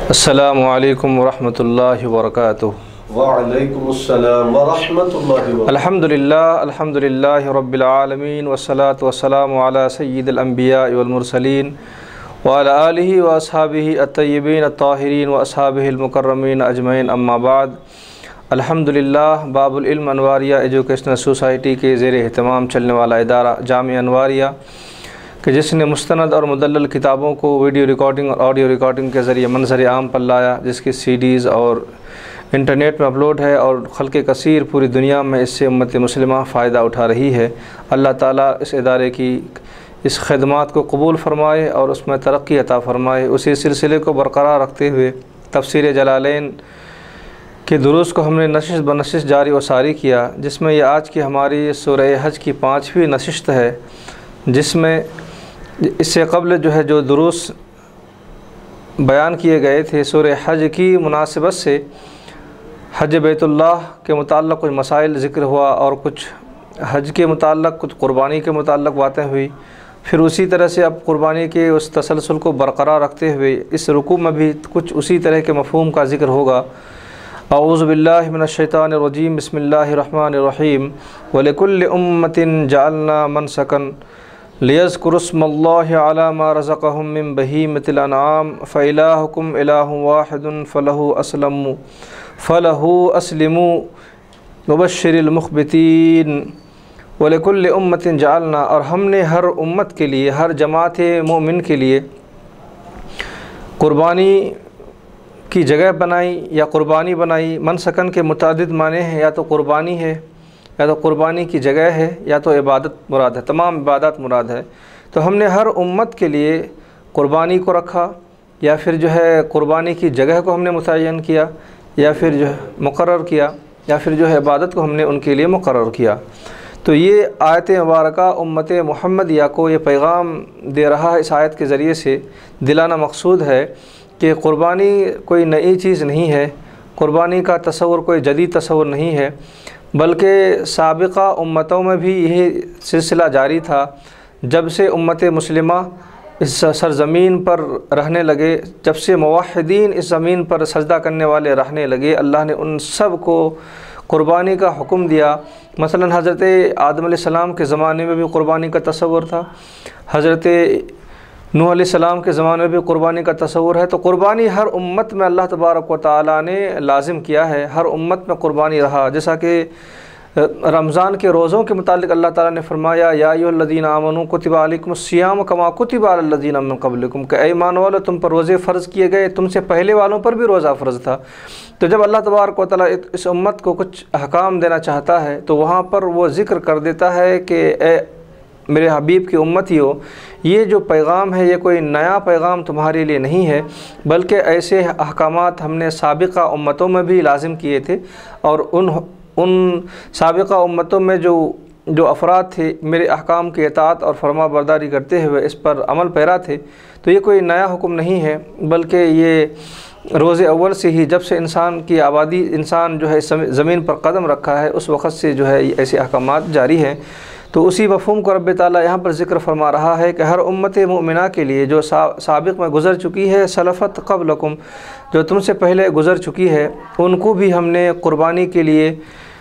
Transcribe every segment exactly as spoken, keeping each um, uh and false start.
السلام علیکم ورحمۃ اللہ وبرکاتہ۔ وعلیکم السلام ورحمۃ اللہ وبرکاتہ۔ الحمدللہ الحمدللہ رب العالمین والصلاة والسلام علی سید الانبیاء والمرسلین وعلی آلہ واصحابہ الطیبین الطاہرین واصحابہ المکرمین اجمعین، اما بعد۔ الحمدللہ باب العلم انواریہ ایجوکیشنل سوسائٹی کے زیر اہتمام چلنے والا ادارہ جامعہ انواریہ کہ جس نے مستند اور مدلل کتابوں کو ویڈیو ریکارڈنگ اور آڈیو ریکارڈنگ کے ذریعے منظر عام پر لایا، جس کی سی ڈیز اور انٹرنیٹ میں اپلوڈ ہے اور خلق کثیر پوری دنیا میں اس سے امت مسلمہ فائدہ اٹھا رہی ہے۔ اللہ تعالیٰ اس ادارے کی اس خدمات کو قبول فرمائے اور اس میں ترقی عطا فرمائے۔ اسی سلسلے کو برقرار رکھتے ہوئے تفسیر جلالین کے دروس کو ہم نے نشست بنشست جاری و ساری کیا، جس میں یہ آج کی ہماری سورہ حج کی پانچویں نشست ہے، جس میں اس سے قبل جو ہے جو دروس بیان کیے گئے تھے سورہ حج کی مناسبت سے حج بیت اللہ کے متعلق کچھ مسائل ذکر ہوا اور کچھ حج کے متعلق کچھ قربانی کے متعلق باتیں ہوئی۔ پھر اسی طرح سے اب قربانی کے اس تسلسل کو برقرار رکھتے ہوئے اس رکوع میں بھی کچھ اسی طرح کے مفہوم کا ذکر ہوگا۔ اعوذ باللہ من الشیطان الرجیم، بسم اللہ الرحمن الرحیم۔ وَلِكُلِّ أُمَّةٍ جَعَلْنَا مَنْسَكًا لِيَذْكُرُوا اسْمَ اللَّهِ عَلَى مَا رَزَقَهُم مِّن بَهِيمَةِ الْأَنْعَامِ فَإِلَٰهُكُمْ إِلَٰهٌ وَاحِدٌ فَلَهُ أَسْلِمُوا فَلَهُ أَسْلِمُوا وَبَشِّرِ الْمُخْبِتِينَ۔ وَلِكُلِّ أُمَّةٍ جَعَلْنَا، اور ہم نے ہر امت کے لیے، ہر جماعت مومن کے لیے قربانی کی جگہ بنائی یا قربانی بنائی۔ منسکن کے متعدد معنی ہیں، یا تو قربانی ہے، یا تو قربانی کی جگہ ہے، یا تو عبادت مراد ہے، تمام عبادت مراد ہے۔ تو ہم نے ہر امت کے لیے قربانی کو رکھا، یا پھر جو ہے قربانی کی جگہ کو ہم نے متعین کیا، یا پھر جو ہے مقرر کیا، یا پھر جو ہے عبادت کو ہم نے ان کے لیے مقرر کیا۔ تو یہ آیت مبارکہ امت محمدیہ کو یہ پیغام دے رہا ہے، اس آیت کے ذریعے سے دلانا مقصود ہے کہ قربانی کوئی نئی چیز نہیں ہے، قربانی کا تصور کوئی جدید تصور نہیں ہے، بلکہ سابقہ امتوں میں بھی یہی سلسلہ جاری تھا۔ جب سے امت مسلمہ اس سرزمین پر رہنے لگے، جب سے موحدین اس زمین پر سجدہ کرنے والے رہنے لگے، اللہ نے ان سب کو قربانی کا حکم دیا۔ مثلا حضرت آدم علیہ السلام کے زمانے میں بھی قربانی کا تصور تھا، حضرت نوح علیہ السلام کے زمانے میں بھی قربانی کا تصور ہے۔ تو قربانی ہر امت میں اللہ تبارک و تعالیٰ نے لازم کیا ہے، ہر امت میں قربانی رہا۔ جیسا کہ رمضان کے روزوں کے متعلق اللہ تعالیٰ نے فرمایا، یا ایھا الذین آمنوا کتب علیکم الصیام کما کتب علی الذین من قبلکم، کہ اے ایمان والو تم پر روزے فرض کیے گئے، تم سے پہلے والوں پر بھی روزہ فرض تھا۔ تو جب اللہ تبارک و تعالیٰ اس امت کو کچھ احکام دینا چاہتا ہے تو وہاں پر وہ ذکر کر دیتا ہے کہ اے میرے حبیب کی امتیو، یہ جو پیغام ہے یہ کوئی نیا پیغام تمہارے لیے نہیں ہے، بلکہ ایسے احکامات ہم نے سابقہ امتوں میں بھی لازم کیے تھے، اور ان ان سابقہ امتوں میں جو جو افراد تھے میرے احکام کی اطاعت اور فرما برداری کرتے ہوئے اس پر عمل پیرا تھے۔ تو یہ کوئی نیا حکم نہیں ہے، بلکہ یہ روز اول سے ہی، جب سے انسان کی آبادی انسان جو ہے زمین پر قدم رکھا ہے اس وقت سے جو ہے ایسے احکامات جاری ہیں۔ تو اسی مفہوم کو رب تعالیٰ یہاں پر ذکر فرما رہا ہے کہ ہر امت مومنہ کے لیے جو سابق میں گزر چکی ہے، سلفت قبلکم، جو تم سے پہلے گزر چکی ہے، ان کو بھی ہم نے قربانی کے لیے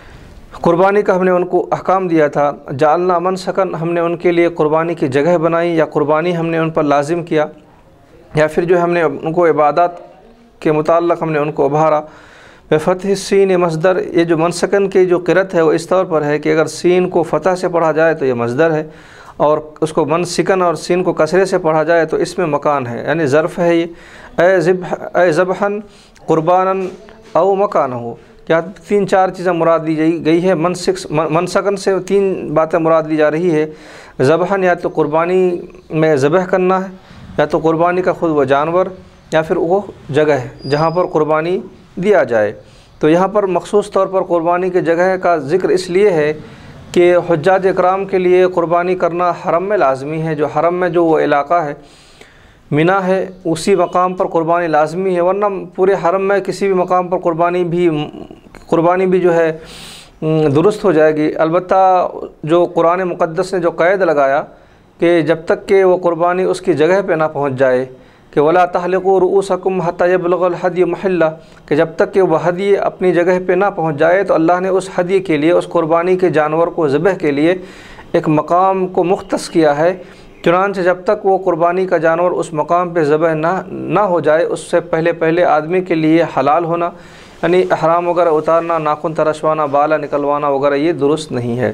قربانی کا ہم نے ان کو احکام دیا تھا۔ جعلنا منسکن، ہم نے ان کے لیے قربانی کی جگہ بنائی، یا قربانی ہم نے ان پر لازم کیا، یا پھر جو ہم نے ان کو عبادات کے متعلق ہم نے ان کو ابھارا۔ بفتح السین مصدر، یہ جو منسکن کی جو قرت ہے وہ اس طور پر ہے کہ اگر سین کو فتح سے پڑھا جائے تو یہ مصدر ہے، اور اس کو منسکن اور سین کو کسرے سے پڑھا جائے تو اس میں مکان ہے، یعنی ظرف ہے یہ۔ اے ذبح اے ذبحن قربانن او مکان ہو، کیا تین چار چیزیں مراد لی گئی ہے۔ منسک منسکن سے تین باتیں مراد لی جا رہی ہے۔ ذبحن یا تو قربانی میں ذبح کرنا ہے، یا تو قربانی کا خود وہ جانور، یا پھر وہ جگہ ہے جہاں پر قربانی دیا جائے۔ تو یہاں پر مخصوص طور پر قربانی کی جگہ کا ذکر اس لیے ہے کہ حجاج اکرام کے لیے قربانی کرنا حرم میں لازمی ہے، جو حرم میں جو وہ علاقہ ہے منی ہے، اسی مقام پر قربانی لازمی ہے، ورنہ پورے حرم میں کسی بھی مقام پر قربانی بھی قربانی بھی جو ہے درست ہو جائے گی۔ البتہ جو قرآن مقدس نے جو قید لگایا کہ جب تک کہ وہ قربانی اس کی جگہ پہ نہ پہنچ جائے، کہ ولا تحلقوا رؤوسکم حتی یبلغ الحدی محلہ، کہ جب تک کہ وہ ہدی اپنی جگہ پہ نہ پہنچ جائے تو اللہ نے اس ہدی کے لیے، اس قربانی کے جانور کو ذبح کے لیے ایک مقام کو مختص کیا ہے۔ چنانچہ جب تک وہ قربانی کا جانور اس مقام پہ ذبح نہ نہ ہو جائے، اس سے پہلے پہلے آدمی کے لیے حلال ہونا، یعنی احرام وغیرہ اتارنا، ناخن ترشوانا، بالا نکلوانا وغیرہ، یہ درست نہیں ہے۔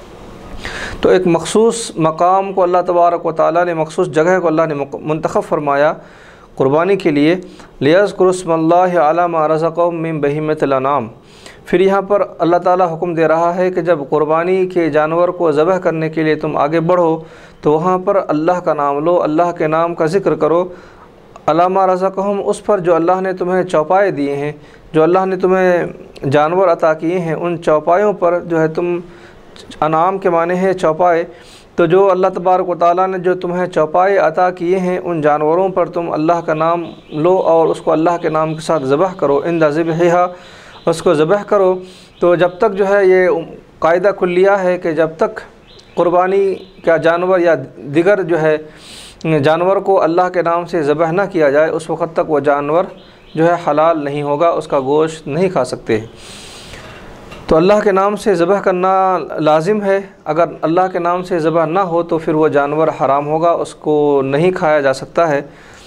تو ایک مخصوص مقام کو اللہ تبارک و تعالیٰ نے، مخصوص جگہ کو اللہ نے منتخب فرمایا قربانی کے لیے، لِيَذْكُرُوا اسْمَ اللَّهِ عَلَىٰ مَا رَزَقَهُم مِّن بَهِيمَةِ الْأَنْعَامِ۔ پھر یہاں پر اللہ تعالیٰ حکم دے رہا ہے کہ جب قربانی کے جانور کو ذبح کرنے کے لیے تم آگے بڑھو تو وہاں پر اللہ کا نام لو، اللہ کے نام کا ذکر کرو، عَلَىٰ مَا رَزَقَهُم، اس پر جو اللہ نے تمہیں چوپائے دیے ہیں، جو اللہ نے تمہیں جانور عطا کیے ہیں، ان چوپایوں پر جو ہے تم، انعام کے معنی ہے چوپائے، تو جو اللہ تبارک و تعالیٰ نے جو تمہیں چوپائے عطا کیے ہیں ان جانوروں پر تم اللہ کا نام لو اور اس کو اللہ کے نام کے ساتھ ذبح کرو، عند ذبحہا، اس کو ذبح کرو۔ تو جب تک جو ہے یہ قاعدہ کلیہ ہے کہ جب تک قربانی کا جانور یا دیگر جو ہے جانور کو اللہ کے نام سے ذبح نہ کیا جائے، اس وقت تک وہ جانور جو ہے حلال نہیں ہوگا، اس کا گوشت نہیں کھا سکتے۔ تو اللہ کے نام سے ذبح کرنا لازم ہے، اگر اللہ کے نام سے ذبح نہ ہو تو پھر وہ جانور حرام ہوگا، اس کو نہیں کھایا جا سکتا ہے۔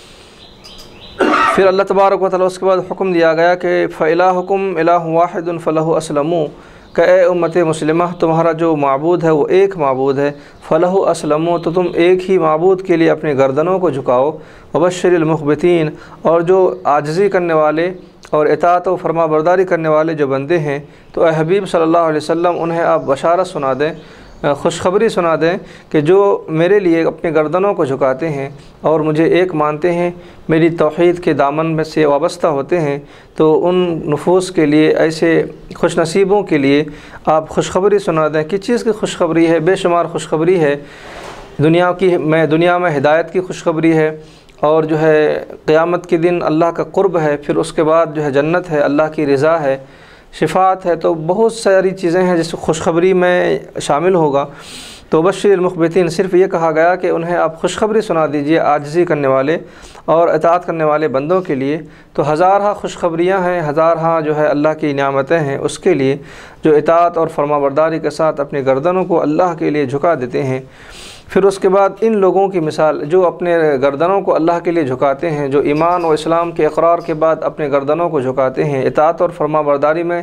پھر اللہ تبارک و تعالیٰ اس کے بعد حکم دیا گیا کہ فَإِلَٰهُكُمْ إِلَٰهٌ وَاحِدٌ فَلَهُ أَسْلِمُوا، کہ اے امت مسلمہ تمہارا جو معبود ہے وہ ایک معبود ہے، فَلَهُ أَسْلِمُوا، تو تم ایک ہی معبود کے لیے اپنی گردنوں کو جھکاؤ، وَبَشِّرِ الْمُخْبِتِينَ، اور جو عاجزی کرنے والے اور اطاعت و فرما برداری کرنے والے جو بندے ہیں، تو اے حبیب صلی اللہ علیہ وسلم انہیں آپ بشارت سنا دیں، خوشخبری سنا دیں کہ جو میرے لیے اپنی گردنوں کو جھکاتے ہیں اور مجھے ایک مانتے ہیں، میری توحید کے دامن میں سے وابستہ ہوتے ہیں، تو ان نفوس کے لیے، ایسے خوش نصیبوں کے لیے آپ خوشخبری سنا دیں۔ کس چیز کی خوشخبری ہے؟ بے شمار خوشخبری ہے، دنیا کی میں دنیا میں ہدایت کی خوشخبری ہے، اور جو ہے قیامت کے دن اللہ کا قرب ہے، پھر اس کے بعد جو ہے جنت ہے، اللہ کی رضا ہے، شفاعت ہے، تو بہت ساری چیزیں ہیں جس خوشخبری میں شامل ہوگا۔ تو بشر المخبتین، صرف یہ کہا گیا کہ انہیں آپ خوشخبری سنا دیجئے عاجزی کرنے والے اور اطاعت کرنے والے بندوں کے لیے۔ تو ہزارہ خوشخبریاں ہیں، ہزارہ جو ہے اللہ کی نعمتیں ہیں اس کے لیے جو اطاعت اور فرما برداری کے ساتھ اپنی گردنوں کو اللہ کے لیے جھکا دیتے ہیں۔ پھر اس کے بعد ان لوگوں کی مثال جو اپنے گردنوں کو اللہ کے لیے جھکاتے ہیں، جو ایمان و اسلام کے اقرار کے بعد اپنے گردنوں کو جھکاتے ہیں، اطاعت اور فرما برداری میں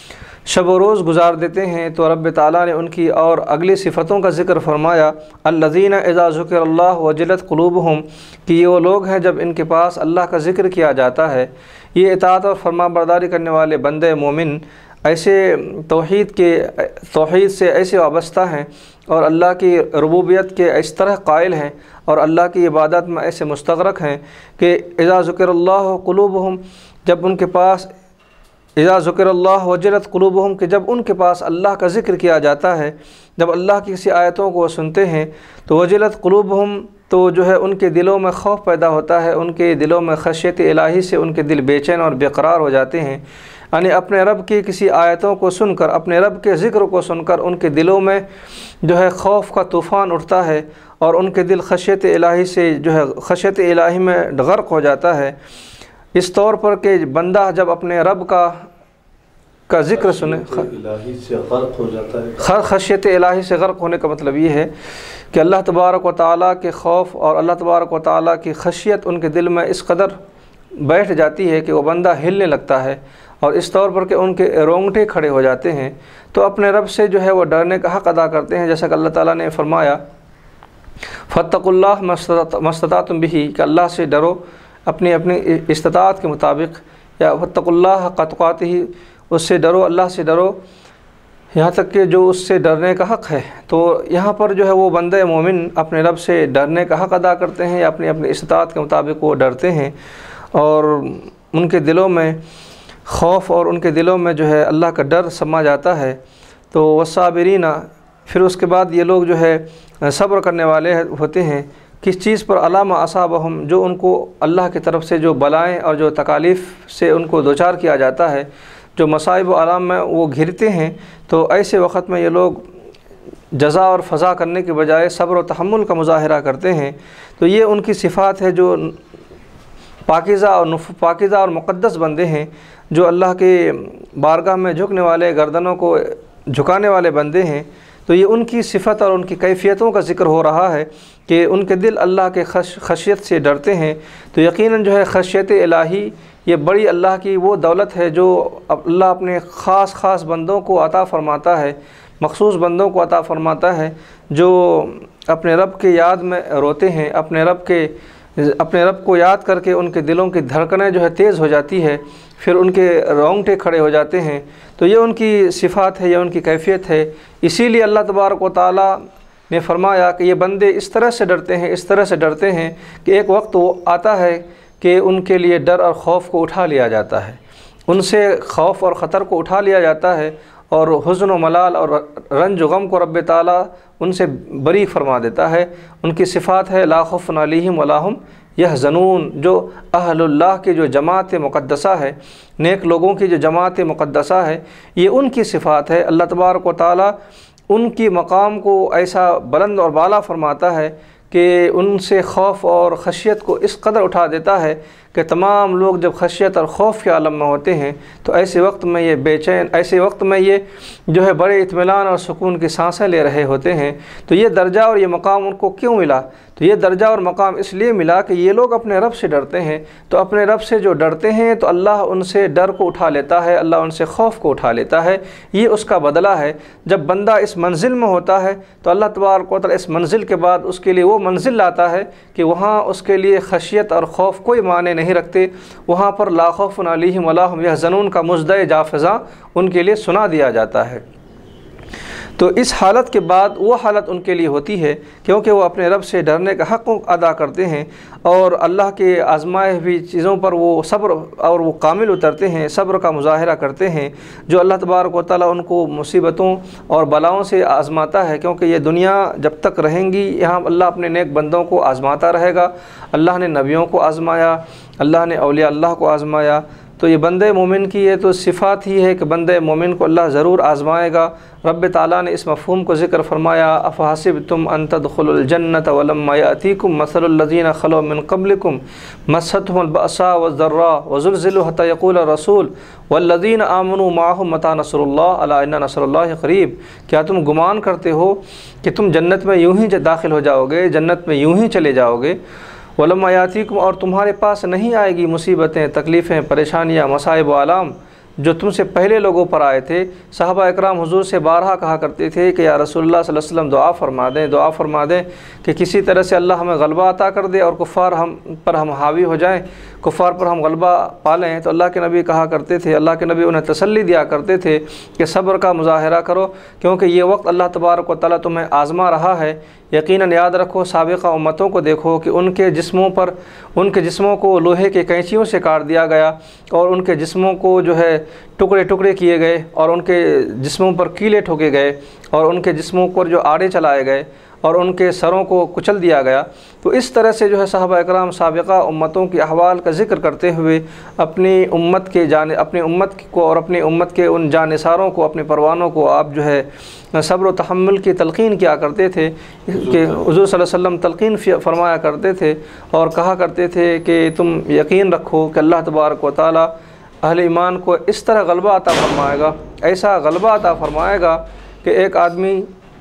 شب و روز گزار دیتے ہیں، تو رب تعالیٰ نے ان کی اور اگلی صفتوں کا ذکر فرمایا، الذین اذا ذکر اللہ وجلت قلوبہم، کہ یہ وہ لوگ ہیں جب ان کے پاس اللہ کا ذکر کیا جاتا ہے۔ یہ اطاعت اور فرما برداری کرنے والے بندے مومن ایسے توحید کے توحید سے ایسے وابستہ ہیں اور اللہ کی ربوبیت کے اس طرح قائل ہیں اور اللہ کی عبادت میں ایسے مستغرق ہیں کہ اذا ذکر اللہ قلوبہم، جب ان کے پاس اذا ذکر اللہ وجلت قلوبہم، کہ جب ان کے پاس اللہ کا ذکر کیا جاتا ہے، جب اللہ کی کسی آیتوں کو وہ سنتے ہیں تو وجلت قلوبہم، تو جو ہے ان کے دلوں میں خوف پیدا ہوتا ہے، ان کے دلوں میں خشیت الہی سے ان کے دل بے چین اور بے قرار ہو جاتے ہیں، یعنی اپنے رب کی کسی آیتوں کو سن کر، اپنے رب کے ذکر کو سن کر ان کے دلوں میں جو ہے خوف کا طوفان اٹھتا ہے اور ان کے دل خشیت الہی سے جو ہے خشیت الہی میں غرق ہو جاتا ہے، اس طور پر کہ بندہ جب اپنے رب کا کا ذکر سنے، الہی سے غرق ہو جاتا ہے۔ خشیت الہی سے غرق ہونے کا مطلب یہ ہے کہ اللہ تبارک و تعالیٰ کے خوف اور اللہ تبارک و تعالیٰ کی خشیت ان کے دل میں اس قدر بیٹھ جاتی ہے کہ وہ بندہ ہلنے لگتا ہے، اور اس طور پر کہ ان کے رونگٹے کھڑے ہو جاتے ہیں، تو اپنے رب سے جو ہے وہ ڈرنے کا حق ادا کرتے ہیں، جیسا کہ اللہ تعالیٰ نے فرمایا فَاتَّقُوا اللَّهَ مَا اسْتَطَعْتُمْ بِهِ، کہ اللہ سے ڈرو اپنی اپنی استطاعت کے مطابق، یا فَاتَّقُوا اللَّهَ حَقَّ تُقَاتِهِ، اس سے ڈرو، اللہ سے ڈرو یہاں تک کہ جو اس سے ڈرنے کا حق ہے۔ تو یہاں پر جو ہے وہ بندے مومن اپنے رب سے ڈرنے کا حق ادا کرتے ہیں، یا اپنی اپنی استطاعت کے مطابق وہ ڈرتے ہیں، اور ان کے دلوں میں خوف اور ان کے دلوں میں جو ہے اللہ کا ڈر سما جاتا ہے۔ تو والصابرین، پھر اس کے بعد یہ لوگ جو ہے صبر کرنے والے ہوتے ہیں، کس چیز پر؟ علامہ اصابہم، جو ان کو اللہ کی طرف سے جو بلائیں اور جو تکالیف سے ان کو دوچار کیا جاتا ہے، جو مصائب و آلام میں وہ گھرتے ہیں، تو ایسے وقت میں یہ لوگ جزا اور فضا کرنے کے بجائے صبر و تحمل کا مظاہرہ کرتے ہیں۔ تو یہ ان کی صفات ہے جو پاکیزہ اور پاکیزہ اور مقدس بندے ہیں، جو اللہ کے بارگاہ میں جھکنے والے، گردنوں کو جھکانے والے بندے ہیں، تو یہ ان کی صفت اور ان کی کیفیتوں کا ذکر ہو رہا ہے کہ ان کے دل اللہ کے خش خشیت سے ڈرتے ہیں۔ تو یقیناً جو ہے خشیت الہی یہ بڑی اللہ کی وہ دولت ہے جو اللہ اپنے خاص خاص بندوں کو عطا فرماتا ہے، مخصوص بندوں کو عطا فرماتا ہے، جو اپنے رب کے یاد میں روتے ہیں، اپنے رب کے اپنے رب کو یاد کر کے ان کے دلوں کی دھڑکنیں جو ہے تیز ہو جاتی ہے، پھر ان کے رونگٹے کھڑے ہو جاتے ہیں۔ تو یہ ان کی صفات ہے، یہ ان کی کیفیت ہے۔ اسی لیے اللہ تبارک و تعالیٰ نے فرمایا کہ یہ بندے اس طرح سے ڈرتے ہیں، اس طرح سے ڈرتے ہیں کہ ایک وقت وہ آتا ہے کہ ان کے لیے ڈر اور خوف کو اٹھا لیا جاتا ہے، ان سے خوف اور خطر کو اٹھا لیا جاتا ہے، اور حزن و ملال اور رنج و غم کو رب تعالیٰ ان سے بری فرما دیتا ہے۔ ان کی صفات ہے لا خوف علیہم ولا ہم یحزنون، جو اہل اللہ کی جو جماعت مقدسہ ہے، نیک لوگوں کی جو جماعت مقدسہ ہے، یہ ان کی صفات ہے۔ اللہ تبارک و تعالیٰ ان کی مقام کو ایسا بلند اور بالا فرماتا ہے کہ ان سے خوف اور خشیت کو اس قدر اٹھا دیتا ہے کہ تمام لوگ جب خشیت اور خوف کے عالم میں ہوتے ہیں تو ایسے وقت میں یہ بے چین ایسے وقت میں یہ جو ہے بڑے اطمینان اور سکون کی سانسیں لے رہے ہوتے ہیں۔ تو یہ درجہ اور یہ مقام ان کو کیوں ملا؟ تو یہ درجہ اور مقام اس لیے ملا کہ یہ لوگ اپنے رب سے ڈرتے ہیں۔ تو اپنے رب سے جو ڈرتے ہیں تو اللہ ان سے ڈر کو اٹھا لیتا ہے، اللہ ان سے خوف کو اٹھا لیتا ہے، یہ اس کا بدلہ ہے۔ جب بندہ اس منزل میں ہوتا ہے تو اللہ تبارک و تعالیٰ اس منزل کے بعد اس کے لیے وہ منزل لاتا ہے کہ وہاں اس کے لیے خشیت اور خوف کوئی معنی نہیں رکھتے، وہاں پر لا خوف علیہم ولا ہم یحزنون کا مژدہ جافزاں ان کے لیے سنا دیا جاتا ہے۔ تو اس حالت کے بعد وہ حالت ان کے لیے ہوتی ہے کیونکہ وہ اپنے رب سے ڈرنے کا حق ادا کرتے ہیں اور اللہ کے آزمائے ہوئی چیزوں پر وہ صبر اور وہ کامل اترتے ہیں، صبر کا مظاہرہ کرتے ہیں، جو اللہ تبارک و تعالیٰ ان کو مصیبتوں اور بلاؤں سے آزماتا ہے، کیونکہ یہ دنیا جب تک رہیں گی یہاں اللہ اپنے نیک بندوں کو آزماتا رہے گا۔ اللہ نے نبیوں کو آزمایا، اللہ نے اولیاء اللہ کو آزمایا۔ تو یہ بندے مومن کی یہ تو صفات ہی ہے کہ بندے مومن کو اللہ ضرور آزمائے گا۔ رب تعالیٰ نے اس مفہوم کو ذکر فرمایا، افحسبتم ان تدخلوا الجنۃ ولما یأتیکم مثل الذین خلوا من قبلکم مستهم البأساء والضراء وزلزلوا حتى یقول الرسول والذین آمنوا معه متى نصر اللہ الا ان نصر اللہ قریب۔ کیا تم گمان کرتے ہو کہ تم جنت میں یوں ہی داخل ہو جاؤ گے، جنت میں یوں ہی چلے جاؤ گے؟ ولما یاتیکم، اور تمہارے پاس نہیں آئے گی مصیبتیں، تکلیفیں، پریشانیاں، مصائب و آلام جو تم سے پہلے لوگوں پر آئے تھے۔ صحابہ اکرام حضور سے بارہا کہا کرتے تھے کہ یا رسول اللہ صلی اللہ علیہ وسلم دعا فرما دیں، دعا فرما دیں کہ کسی طرح سے اللہ ہمیں غلبہ عطا کر دے اور کفار ہم پر ہم حاوی ہو جائیں، کفار پر ہم غلبہ پالیں۔ تو اللہ کے نبی کہا کرتے تھے، اللہ کے نبی انہیں تسلی دیا کرتے تھے کہ صبر کا مظاہرہ کرو، کیونکہ یہ وقت اللہ تبارک و تعالیٰ تمہیں آزما رہا ہے۔ یقیناً یاد رکھو، سابقہ امتوں کو دیکھو کہ ان کے جسموں پر ان کے جسموں کو لوہے کے کینچیوں سے کاٹ دیا گیا اور ان کے جسموں کو جو ہے ٹکڑے ٹکڑے کیے گئے اور ان کے جسموں پر کیلے ٹھوکے گئے اور ان کے جسموں پر جو آڑے چلائے گئے اور ان کے سروں کو کچل دیا گیا۔ تو اس طرح سے جو ہے صحابہ اکرام سابقہ امتوں کے احوال کا ذکر کرتے ہوئے اپنی امت کے جان اپنی امت کو اور اپنی امت کے ان جانثاروں کو، اپنے پروانوں کو آپ جو ہے صبر و تحمل کی تلقین کیا کرتے تھے کہ حضور صلی اللہ علیہ وسلم تلقین فرمایا کرتے تھے اور کہا کرتے تھے کہ تم یقین رکھو کہ اللہ تبارک و تعالیٰ اہل ایمان کو اس طرح غلبہ عطا فرمائے گا، ایسا غلبہ عطا فرمائے گا کہ ایک آدمی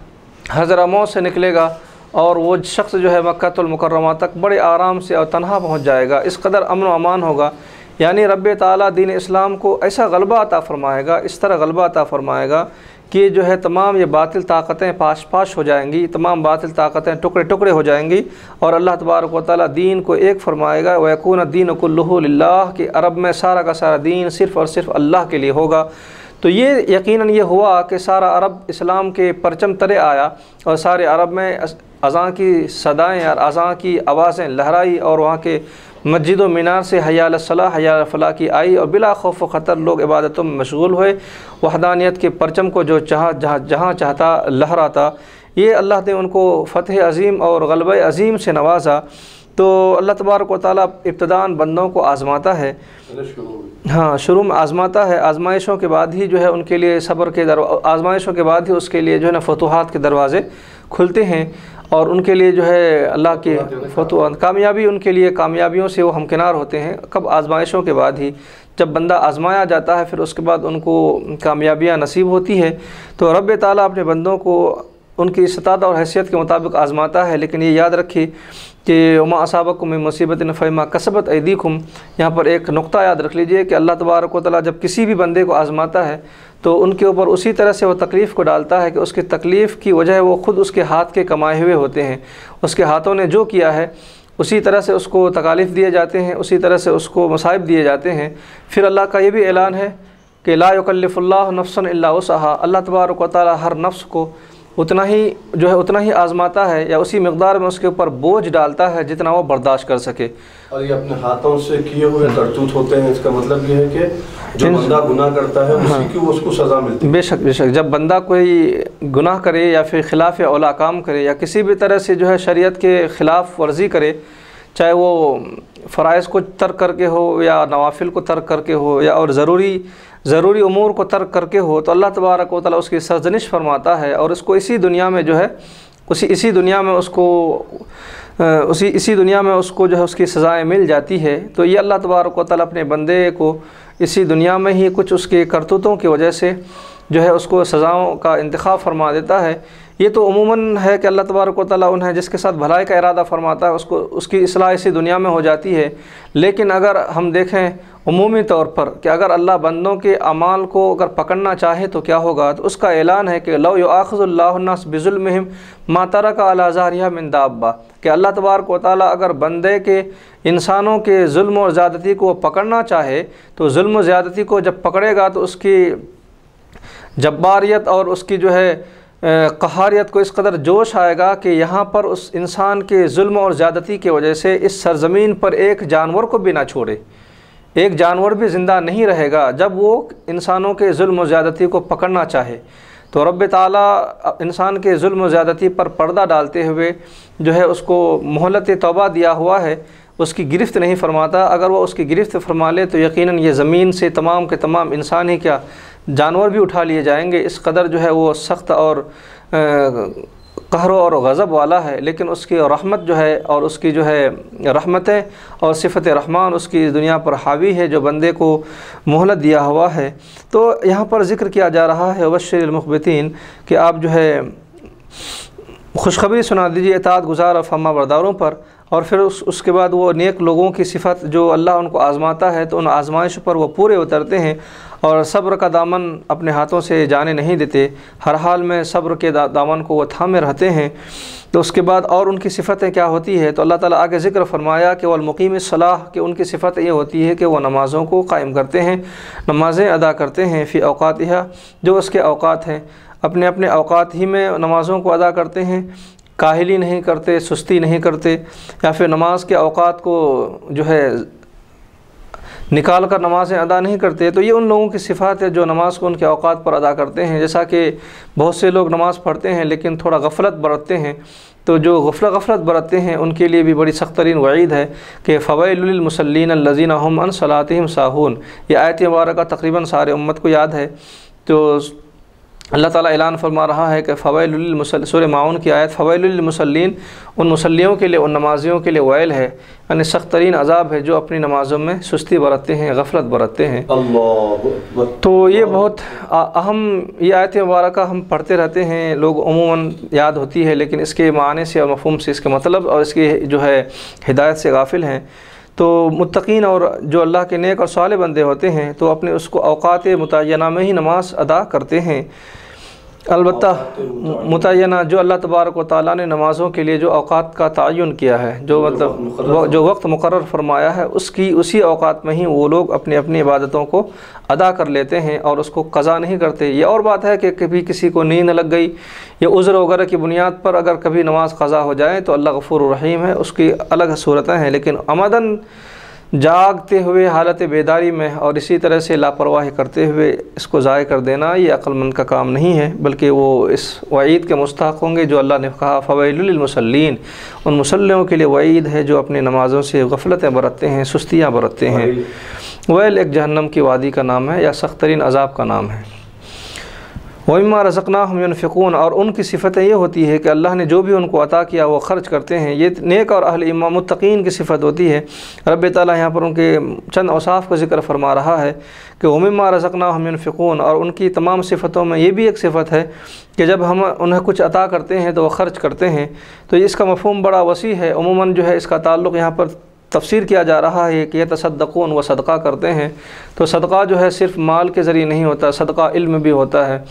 حضرموت سے نکلے گا اور وہ شخص جو ہے مکہ المکرمہ تک بڑے آرام سے اور تنہا پہنچ جائے گا، اس قدر امن و امان ہوگا۔ یعنی رب تعالیٰ دین اسلام کو ایسا غلبہ عطا فرمائے گا، اس طرح غلبہ عطا فرمائے گا کہ جو ہے تمام یہ باطل طاقتیں پاش پاش ہو جائیں گی، تمام باطل طاقتیں ٹکڑے ٹکڑے ہو جائیں گی اور اللہ تبارک و تعالیٰ دین کو ایک فرمائے گا۔ وَيَكُونَ الدِّينُ كُلُّهُ لِلَّهِ کہ عرب میں سارا کا سارا دین صرف اور صرف اللہ کے لیے ہوگا۔ تو یہ یقیناً یہ ہوا کہ سارا عرب اسلام کے پرچم تلے آیا اور سارے عرب میں اذان کی صدائیں اور اذان کی آوازیں لہرائی اور وہاں کے مسجد و مینار سے حی علی الصلاح حی علی الفلاح کی آئی اور بلا خوف و خطر لوگ عبادتوں میں مشغول ہوئے، وحدانیت کے پرچم کو جو چاہ جہاں جہاں چاہتا لہراتا۔ یہ اللہ نے ان کو فتح عظیم اور غلبہ عظیم سے نوازا۔ تو اللہ تبارک و تعالیٰ ابتداءً بندوں کو آزماتا ہے، ہاں شروع میں آزماتا ہے، آزمائشوں کے بعد ہی جو ہے ان کے لیے صبر کے درو آزمائشوں کے بعد ہی اس کے لیے جو ہے نا فتوحات کے دروازے کھلتے ہیں اور ان کے لیے جو ہے اللہ کی فتوحات کامیابی ان کے لیے کامیابیوں سے وہ ہمکنار ہوتے ہیں کب آزمائشوں کے بعد ہی جب بندہ آزمایا جاتا ہے پھر اس کے بعد ان کو کامیابیاں نصیب ہوتی ہے تو رب تعالیٰ اپنے بندوں کو ان کی استطاعت اور حیثیت کے مطابق آزماتا ہے لیکن یہ یاد رکھیے کہ وما اصابکم من مصیبت فبما کسبت ایدیکم یہاں پر ایک نقطہ یاد رکھ لیجئے کہ اللہ تبارک و تعالیٰ جب کسی بھی بندے کو آزماتا ہے تو ان کے اوپر اسی طرح سے وہ تکلیف کو ڈالتا ہے کہ اس کی تکلیف کی وجہ وہ خود اس کے ہاتھ کے کمائے ہوئے ہوتے ہیں اس کے ہاتھوں نے جو کیا ہے اسی طرح سے اس کو تکالیف دیے جاتے ہیں اسی طرح سے اس کو مصائب دیے جاتے ہیں پھر اللہ کا یہ بھی اعلان ہے کہ لا یکلف اللہ نفسا الا وسعها اللہ تبارک و تعالیٰ ہر نفس کو اتنا ہی جو ہے اتنا ہی آزماتا ہے یا اسی مقدار میں اس کے اوپر بوجھ ڈالتا ہے جتنا وہ برداشت کر سکے اور یہ اپنے ہاتھوں سے کیے ہوئے کرتوت ہوتے ہیں اس کا مطلب یہ ہے کہ جو بندہ گناہ کرتا ہے اسی کی اس کو سزا ملتی ہے بے شک بے شک جب بندہ کوئی گناہ کرے یا پھر خلاف اولا کام کرے یا کسی بھی طرح سے جو ہے شریعت کے خلاف ورزی کرے چاہے وہ فرائض کو ترک کر کے ہو یا نوافل کو ترک کر کے ہو یا اور ضروری ضروری امور کو ترک کر کے ہو تو اللہ تبارک و تعالیٰ اس کی سرزنش فرماتا ہے اور اس کو اسی دنیا میں جو ہے اسی اسی دنیا میں اس کو اسی اسی دنیا میں اس کو جو ہے اس کی سزائیں مل جاتی ہے تو یہ اللہ تبارک و تعالیٰ اپنے بندے کو اسی دنیا میں ہی کچھ اس کے کرتوتوں کی وجہ سے جو ہے اس کو سزاؤں کا انتخاب فرما دیتا ہے یہ تو عموماً ہے کہ اللہ تبارک و تعالیٰ انہیں جس کے ساتھ بھلائی کا ارادہ فرماتا ہے اس کو اس کی اصلاح اسی دنیا میں ہو جاتی ہے لیکن اگر ہم دیکھیں عمومی طور پر کہ اگر اللہ بندوں کے اعمال کو اگر پکڑنا چاہے تو کیا ہوگا تو اس کا اعلان ہے کہ لو یؤاخذ اللہ الناس بظلمہم ما ترک علی ظہرہا من دابہ کہ اللہ تبارک و تعالیٰ اگر بندے کے انسانوں کے ظلم اور زیادتی کو پکڑنا چاہے تو ظلم و زیادتی کو جب پکڑے گا تو اس کی جباریت اور اس کی جو ہے قہاریت کو اس قدر جوش آئے گا کہ یہاں پر اس انسان کے ظلم اور زیادتی کی وجہ سے اس سرزمین پر ایک جانور کو بھی نہ چھوڑے ایک جانور بھی زندہ نہیں رہے گا جب وہ انسانوں کے ظلم و زیادتی کو پکڑنا چاہے تو رب تعالیٰ انسان کے ظلم و زیادتی پر پردہ ڈالتے ہوئے جو ہے اس کو مہلت توبہ دیا ہوا ہے اس کی گرفت نہیں فرماتا اگر وہ اس کی گرفت فرما لے تو یقیناً یہ زمین سے تمام کے تمام انسان ہی کیا جانور بھی اٹھا لیے جائیں گے اس قدر جو ہے وہ سخت اور قہر اور غضب والا ہے لیکن اس کی رحمت جو ہے اور اس کی جو ہے رحمتیں اور صفت رحمان اس کی دنیا پر حاوی ہے جو بندے کو مہلت دیا ہوا ہے تو یہاں پر ذکر کیا جا رہا ہے وبشر المخبتین کہ آپ جو ہے خوشخبری سنا دیجیے اطاعت گزار اور فرما برداروں پر اور پھر اس اس کے بعد وہ نیک لوگوں کی صفت جو اللہ ان کو آزماتا ہے تو ان آزمائش پر وہ پورے اترتے ہیں اور صبر کا دامن اپنے ہاتھوں سے جانے نہیں دیتے ہر حال میں صبر کے دامن کو وہ تھامے رہتے ہیں تو اس کے بعد اور ان کی صفتیں کیا ہوتی ہے تو اللہ تعالیٰ آگے ذکر فرمایا کہ والمقیم الصلاۃ کہ ان کی صفت یہ ہوتی ہے کہ وہ نمازوں کو قائم کرتے ہیں نمازیں ادا کرتے ہیں فی اوقاتہا جو اس کے اوقات ہیں اپنے اپنے اوقات ہی میں نمازوں کو ادا کرتے ہیں کاہلی نہیں کرتے سستی نہیں کرتے یا پھر نماز کے اوقات کو جو ہے نکال کر نمازیں ادا نہیں کرتے تو یہ ان لوگوں کی صفات ہے جو نماز کو ان کے اوقات پر ادا کرتے ہیں جیسا کہ بہت سے لوگ نماز پڑھتے ہیں لیکن تھوڑا غفلت برتتے ہیں تو جو غفلت غفلت برتتے ہیں ان کے لیے بھی بڑی سخت ترین وعید ہے کہ فویل للمصلین الذین هم عن صلاتهم ساہون یہ آیت مبارکہ تقریباً سارے امت کو یاد ہے تو اللہ تعالیٰ اعلان فرما رہا ہے کہ فویل للمصلین سورہ ماعون کی آیت فویل للمصلین ان مسلیوں کے لیے ان نمازیوں کے لیے ویل ہے یعنی سخت ترین عذاب ہے جو اپنی نمازوں میں سستی برتتے ہیں غفلت برتتے ہیں اللہ تو یہ بہت اہم یہ آیت مبارکہ ہم پڑھتے رہتے ہیں لوگ عموماً یاد ہوتی ہے لیکن اس کے معنی سے اور مفہوم سے اس کے مطلب اور اس کی جو ہے ہدایت سے غافل ہیں تو متقین اور جو اللہ کے نیک اور صالح بندے ہوتے ہیں تو اپنے اس کو اوقات متعینہ میں ہی نماز ادا کرتے ہیں البتہ متعینہ جو اللہ تبارک و تعالیٰ نے نمازوں کے لیے جو اوقات کا تعین کیا ہے جو مطلب جو وقت مقرر فرمایا ہے اس کی اسی اوقات میں ہی وہ لوگ اپنی اپنی عبادتوں کو ادا کر لیتے ہیں اور اس کو قضا نہیں کرتے یہ اور بات ہے کہ کبھی کسی کو نیند لگ گئی یا عذر وغیرہ کی بنیاد پر اگر کبھی نماز قضا ہو جائے تو اللہ غفور الرحیم ہے اس کی الگ صورتیں ہیں لیکن عمداً جاگتے ہوئے حالت بیداری میں اور اسی طرح سے لاپرواہی کرتے ہوئے اس کو ضائع کر دینا یہ عقل مند کا کام نہیں ہے بلکہ وہ اس وعید کے مستحق ہوں گے جو اللہ نے کہا فویل للمصلین ان مصلیوں کے لیے وعید ہے جو اپنی نمازوں سے غفلتیں برتتے ہیں سستیاں برتتے ہیں ویل ایک جہنم کی وادی کا نام ہے یا سخت ترین عذاب کا نام ہے وَمِمَّا رَزَقْنَاهُمْ يُنْفِقُونَ، اور ان کی صفتیں یہ ہوتی ہے کہ اللہ نے جو بھی ان کو عطا کیا وہ خرچ کرتے ہیں۔ یہ نیک اور اہل ایمان متقین کی صفت ہوتی ہے۔ رب تعالیٰ یہاں پر ان کے چند اوصاف کا ذکر فرما رہا ہے کہ وَمِمَّا رَزَقْنَاهُمْ يُنْفِقُونَ، اور ان کی تمام صفتوں میں یہ بھی ایک صفت ہے کہ جب ہم انہیں کچھ عطا کرتے ہیں تو وہ خرچ کرتے ہیں۔ تو اس کا مفہوم بڑا وسیع ہے۔ عموماً جو ہے اس کا تعلق یہاں پر تفسیر کیا جا رہا ہے کہ یہ تصدقون، وہ صدقہ کرتے ہیں۔ تو صدقہ جو ہے صرف مال کے ذریعے نہیں ہوتا، صدقہ علم بھی ہوتا ہے،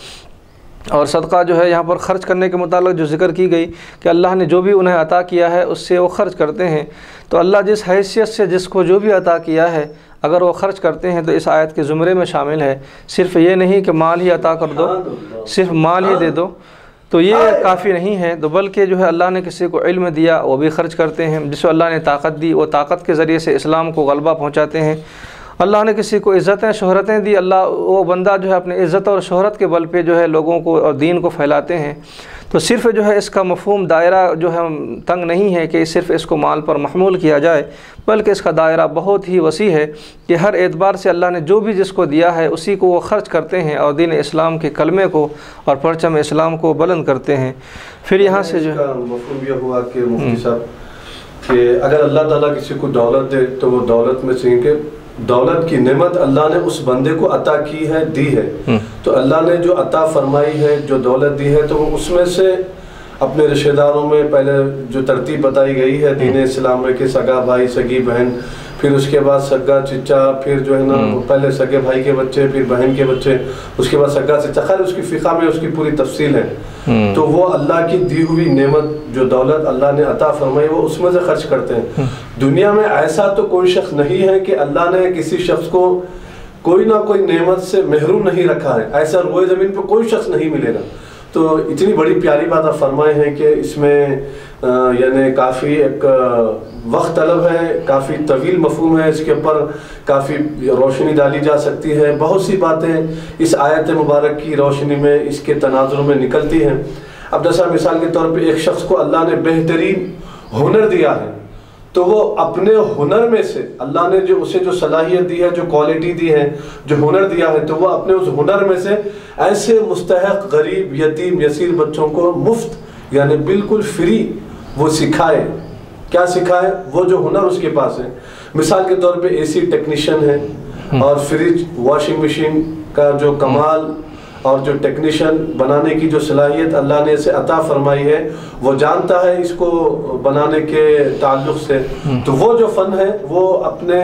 اور صدقہ جو ہے یہاں پر خرچ کرنے کے متعلق جو ذکر کی گئی کہ اللہ نے جو بھی انہیں عطا کیا ہے اس سے وہ خرچ کرتے ہیں۔ تو اللہ جس حیثیت سے جس کو جو بھی عطا کیا ہے اگر وہ خرچ کرتے ہیں تو اس آیت کے زمرے میں شامل ہے۔ صرف یہ نہیں کہ مال ہی عطا کر دو، صرف مال ہی دے دو تو یہ کافی نہیں ہے، تو بلکہ جو ہے اللہ نے کسی کو علم دیا وہ بھی خرچ کرتے ہیں، جس کو اللہ نے طاقت دی وہ طاقت کے ذریعے سے اسلام کو غلبہ پہنچاتے ہیں۔ اللہ نے کسی کو عزتیں شہرتیں دی، اللہ وہ بندہ جو ہے اپنے عزت اور شہرت کے بل پہ جو ہے لوگوں کو اور دین کو پھیلاتے ہیں۔ تو صرف جو ہے اس کا مفہوم دائرہ جو ہے تنگ نہیں ہے کہ صرف اس کو مال پر محمول کیا جائے، بلکہ اس کا دائرہ بہت ہی وسیع ہے کہ ہر اعتبار سے اللہ نے جو بھی جس کو دیا ہے اسی کو وہ خرچ کرتے ہیں اور دین اسلام کے کلمے کو اور پرچم اسلام کو بلند کرتے ہیں۔ پھر یہاں سے جو ہے مفہوم یہ ہوا کہ مفتی صاحب کہ اگر اللہ تعالیٰ کسی کو دولت دے تو وہ دولت میں سے کہ دولت کی نعمت اللہ نے اس بندے کو عطا کی ہے، دی ہے، تو اللہ نے جو عطا فرمائی ہے، جو دولت دی ہے، تو وہ اس میں سے اپنے رشتہ داروں میں پہلے جو ترتیب بتائی گئی ہے دین اسلام میں کہ سگا بھائی، سگی بہن، پھر اس کے بعد سگا چچا، پھر جو ہے نا پہلے سگے بھائی کے بچے، پھر بہن کے بچے، اس کے بعد سگا چچا، خیر اس کی فقہ میں اس کی پوری تفصیل ہے۔ تو وہ اللہ کی دی ہوئی نعمت جو دولت اللہ نے عطا فرمائی وہ اس میں سے خرچ کرتے ہیں۔ دنیا میں ایسا تو کوئی شخص نہیں ہے کہ اللہ نے کسی شخص کو کوئی نہ کوئی نعمت سے محروم نہیں رکھا ہے، ایسا روئے زمین پہ کوئی شخص نہیں ملے گا۔ تو اتنی بڑی پیاری بات آپ فرمائے ہیں کہ اس میں یعنی کافی ایک وقت طلب ہے، کافی طویل مفہوم ہے، اس کے اوپر کافی روشنی ڈالی جا سکتی ہے، بہت سی باتیں اس آیت مبارک کی روشنی میں اس کے تناظر میں نکلتی ہیں۔ اب جیسا مثال کے طور پہ ایک شخص کو اللہ نے بہترین ہنر دیا ہے تو وہ اپنے ہنر میں سے اللہ نے جو اسے جو صلاحیت دی ہے، جو کوالٹی دی ہے، جو ہنر دیا ہے، تو وہ اپنے اس ہنر میں سے ایسے مستحق غریب یتیم یسیر بچوں کو مفت یعنی بالکل فری وہ سکھائے۔ کیا سکھائے؟ وہ جو ہنر اس کے پاس ہے۔ مثال کے طور پہ اے سی ٹیکنیشین ہے اور فریج واشنگ مشین کا جو کمال اور جو ٹیکنیشین بنانے کی جو صلاحیت اللہ نے اسے عطا فرمائی ہے وہ جانتا ہے اس کو بنانے کے تعلق سے، تو وہ جو فن ہے وہ اپنے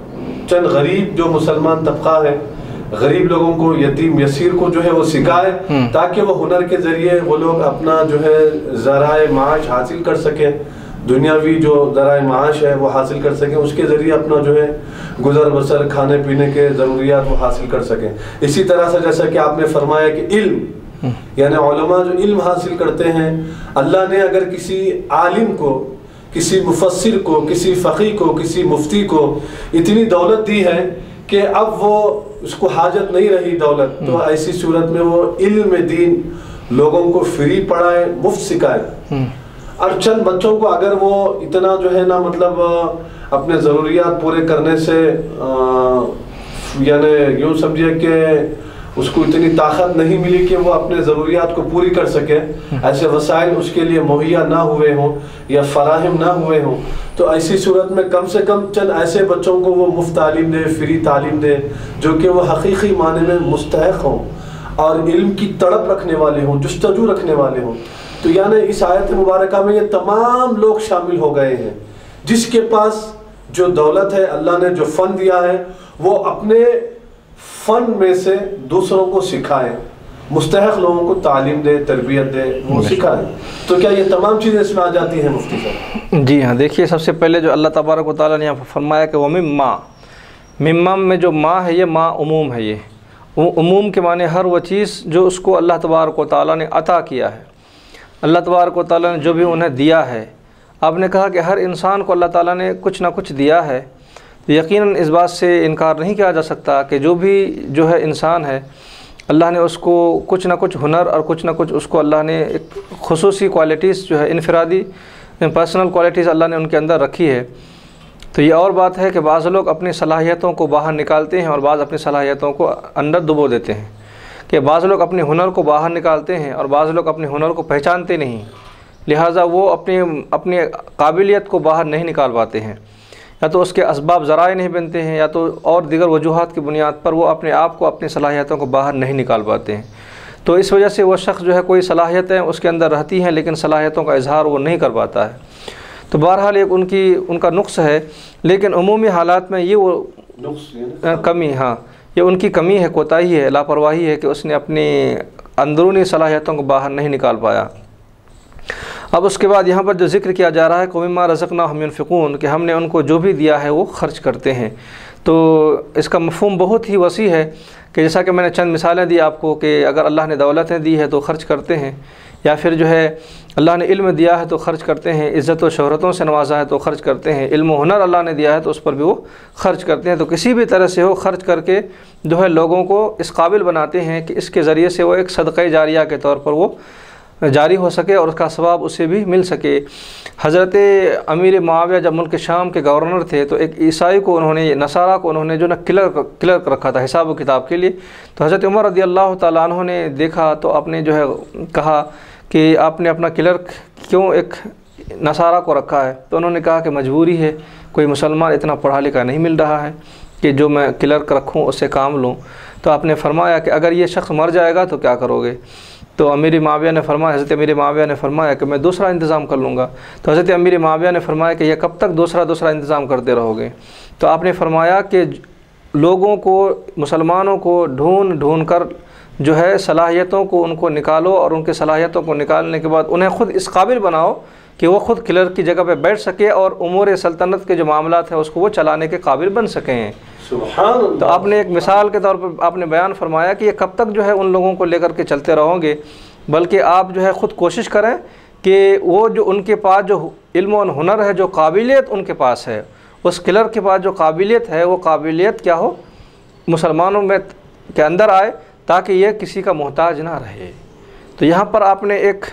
چند غریب جو مسلمان طبقہ ہے، غریب لوگوں کو، یتیم یسیر کو جو ہے وہ سکھائے تاکہ وہ ہنر کے ذریعے وہ لوگ اپنا جو ہے ذرائع معاش حاصل کر سکیں، دنیاوی جو ذرائع معاش ہے وہ حاصل کر سکیں، اس کے ذریعے اپنا جو ہے گزر بسر کھانے پینے کے ضروریات وہ حاصل کر سکیں۔ اسی طرح سے جیسا کہ آپ نے فرمایا کہ علم یعنی علماء جو علم حاصل کرتے ہیں، اللہ نے اگر کسی عالم کو، کسی مفسر کو، کسی فقیہ کو، کسی مفتی کو اتنی دولت دی ہے کہ اب وہ اس کو حاجت نہیں رہی دولت، تو ایسی صورت میں وہ علم دین لوگوں کو فری پڑھائے، مفت سکھائے۔ اور چند بچوں کو اگر وہ اتنا جو ہے نا مطلب اپنے ضروریات پورے کرنے سے یعنی یوں سمجھے کہ اس کو اتنی طاقت نہیں ملی کہ وہ اپنے ضروریات کو پوری کر سکے، ایسے وسائل اس کے لیے مہیا نہ ہوئے ہوں یا فراہم نہ ہوئے ہوں، تو ایسی صورت میں کم سے کم چند ایسے بچوں کو وہ مفت تعلیم دے، فری تعلیم دے، جو کہ وہ حقیقی معنی میں مستحق ہوں اور علم کی تڑپ رکھنے والے ہوں، جستجو رکھنے والے ہوں۔ تو یعنی اس آیت مبارکہ میں یہ تمام لوگ شامل ہو گئے ہیں، جس کے پاس جو دولت ہے، اللہ نے جو فن دیا ہے، وہ اپنے فن میں سے دوسروں کو سکھائے، مستحق لوگوں کو تعلیم دے، تربیت دے، وہ سکھائے۔ تو کیا یہ تمام چیزیں اس میں آ جاتی ہیں مفتی صاحب؟ جی ہاں، دیکھیے سب سے پہلے جو اللہ تبارک و تعالیٰ نے یہاں فرمایا کہ وَمِن مَا، مِمَّم میں جو ماں ہے یہ ماں عموم ہے، یہ عموم کے معنی ہر وہ چیز جو اس کو اللہ تبارک و تعالیٰ نے عطا کیا ہے، اللہ تبارک و تعالیٰ نے جو بھی انہیں دیا ہے۔ آپ نے کہا کہ ہر انسان کو اللہ تعالیٰ نے کچھ نہ کچھ دیا ہے، تو یقیناً اس بات سے انکار نہیں کیا جا سکتا کہ جو بھی جو ہے انسان ہے اللہ نے اس کو کچھ نہ کچھ ہنر اور کچھ نہ کچھ اس کو اللہ نے ایک خصوصی کوالٹیز جو ہے انفرادی پرسنل کوالٹیز اللہ نے ان کے اندر رکھی ہے۔ تو یہ اور بات ہے کہ بعض لوگ اپنی صلاحیتوں کو باہر نکالتے ہیں اور بعض اپنی صلاحیتوں کو اندر دبو دیتے ہیں کہ بعض لوگ اپنے ہنر کو باہر نکالتے ہیں اور بعض لوگ اپنے ہنر کو پہچانتے نہیں، لہٰذا وہ اپنے اپنے قابلیت کو باہر نہیں نکال پاتے ہیں، یا تو اس کے اسباب ذرائع نہیں بنتے ہیں، یا تو اور دیگر وجوہات کی بنیاد پر وہ اپنے آپ کو اپنی صلاحیتوں کو باہر نہیں نکال پاتے ہیں۔ تو اس وجہ سے وہ شخص جو ہے کوئی صلاحیتیں اس کے اندر رہتی ہیں لیکن صلاحیتوں کا اظہار وہ نہیں کر پاتا ہے۔ تو بہرحال ایک ان کی ان کا نقص ہے، لیکن عمومی حالات میں یہ وہ کمی ہاں یہ ان کی کمی ہے، کوتاہی ہے، لاپرواہی ہے کہ اس نے اپنی اندرونی صلاحیتوں کو باہر نہیں نکال پایا۔ اب اس کے بعد یہاں پر جو ذکر کیا جا رہا ہے کہ مما رزقناہم ينفقون، کہ ہم نے ان کو جو بھی دیا ہے وہ خرچ کرتے ہیں، تو اس کا مفہوم بہت ہی وسیع ہے کہ جیسا کہ میں نے چند مثالیں دی آپ کو کہ اگر اللہ نے دولتیں دی ہے تو خرچ کرتے ہیں، یا پھر جو ہے اللہ نے علم دیا ہے تو خرچ کرتے ہیں، عزت و شہرتوں سے نوازا ہے تو خرچ کرتے ہیں، علم و ہنر اللہ نے دیا ہے تو اس پر بھی وہ خرچ کرتے ہیں۔ تو کسی بھی طرح سے ہو خرچ کر کے جو ہے لوگوں کو اس قابل بناتے ہیں کہ اس کے ذریعے سے وہ ایک صدقہ جاریہ کے طور پر وہ جاری ہو سکے اور اس کا ثواب اسے بھی مل سکے۔ حضرت امیر معاویہ جب ملک شام کے گورنر تھے تو ایک عیسائی کو انہوں نے نصارہ کو انہوں نے جو نا کلرک کلرک رکھا تھا حساب و کتاب کے لیے، تو حضرت عمر رضی اللہ تعالیٰ عنہ نے دیکھا تو آپ نے جو ہے کہا کہ آپ نے اپنا کلرک کیوں ایک نصارہ کو رکھا ہے؟ تو انہوں نے کہا کہ مجبوری ہے، کوئی مسلمان اتنا پڑھا لکھا نہیں مل رہا ہے کہ جو میں کلرک رکھوں اس سے کام لوں۔ تو آپ نے فرمایا کہ اگر یہ شخص مر جائے گا تو کیا کرو گے؟ تو امیر معاویہ نے فرمایا حضرت امیر معاویہ نے فرمایا کہ میں دوسرا انتظام کر لوں گا۔ تو حضرت امیر معاویہ نے فرمایا کہ یہ کب تک دوسرا دوسرا انتظام کرتے رہو گے؟ تو آپ نے فرمایا کہ لوگوں کو، مسلمانوں کو ڈھونڈ ڈھونڈ کر جو ہے صلاحیتوں کو ان کو نکالو، اور ان کے صلاحیتوں کو نکالنے کے بعد انہیں خود اس قابل بناؤ کہ وہ خود کلرک کی جگہ پہ بیٹھ سکے اور امور سلطنت کے جو معاملات ہیں اس کو وہ چلانے کے قابل بن سکیں۔ سبحان اللہ۔ تو آپ نے ایک مثال کے طور پر آپ نے بیان فرمایا کہ یہ کب تک جو ہے ان لوگوں کو لے کر کے چلتے رہو گے، بلکہ آپ جو ہے خود کوشش کریں کہ وہ جو ان کے پاس جو علم و ہنر ہے، جو قابلیت ان کے پاس ہے، اس کلرک کے پاس جو قابلیت ہے وہ قابلیت کیا ہو، مسلمانوں میں کے اندر آئے تاکہ یہ کسی کا محتاج نہ رہے۔ تو یہاں پر آپ نے ایک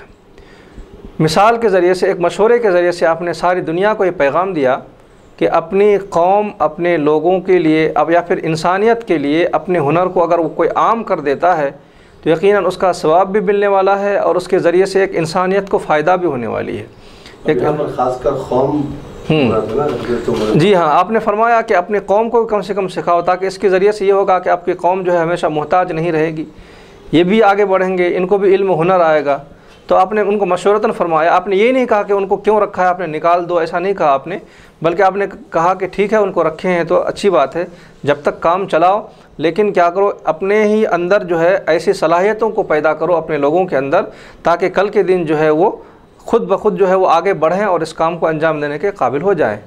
مثال کے ذریعے سے، ایک مشورے کے ذریعے سے آپ نے ساری دنیا کو یہ پیغام دیا کہ اپنی قوم، اپنے لوگوں کے لیے اب یا پھر انسانیت کے لیے اپنے ہنر کو اگر وہ کوئی عام کر دیتا ہے تو یقیناً اس کا ثواب بھی ملنے والا ہے اور اس کے ذریعے سے ایک انسانیت کو فائدہ بھی ہونے والی ہے۔ ایک یہاں پر خاص کر قوم، جی ہاں، آپ نے فرمایا کہ اپنے قوم کو کم سے کم سکھاؤ تاکہ اس کے ذریعے سے یہ ہوگا کہ آپ کی قوم جو ہے ہمیشہ محتاج نہیں رہے گی، یہ بھی آگے بڑھیں گے، ان کو بھی علم و ہنر آئے گا۔ تو آپ نے ان کو مشورتاً فرمایا، آپ نے یہ نہیں کہا کہ ان کو کیوں رکھا ہے آپ نے نکال دو، ایسا نہیں کہا آپ نے، بلکہ آپ نے کہا کہ ٹھیک ہے ان کو رکھے ہیں تو اچھی بات ہے، جب تک کام چلاؤ، لیکن کیا کرو اپنے ہی اندر جو ہے ایسی صلاحیتوں کو پیدا کرو اپنے لوگوں کے اندر تاکہ کل کے دن جو ہے وہ خود بخود جو ہے وہ آگے بڑھیں اور اس کام کو انجام دینے کے قابل ہو جائیں۔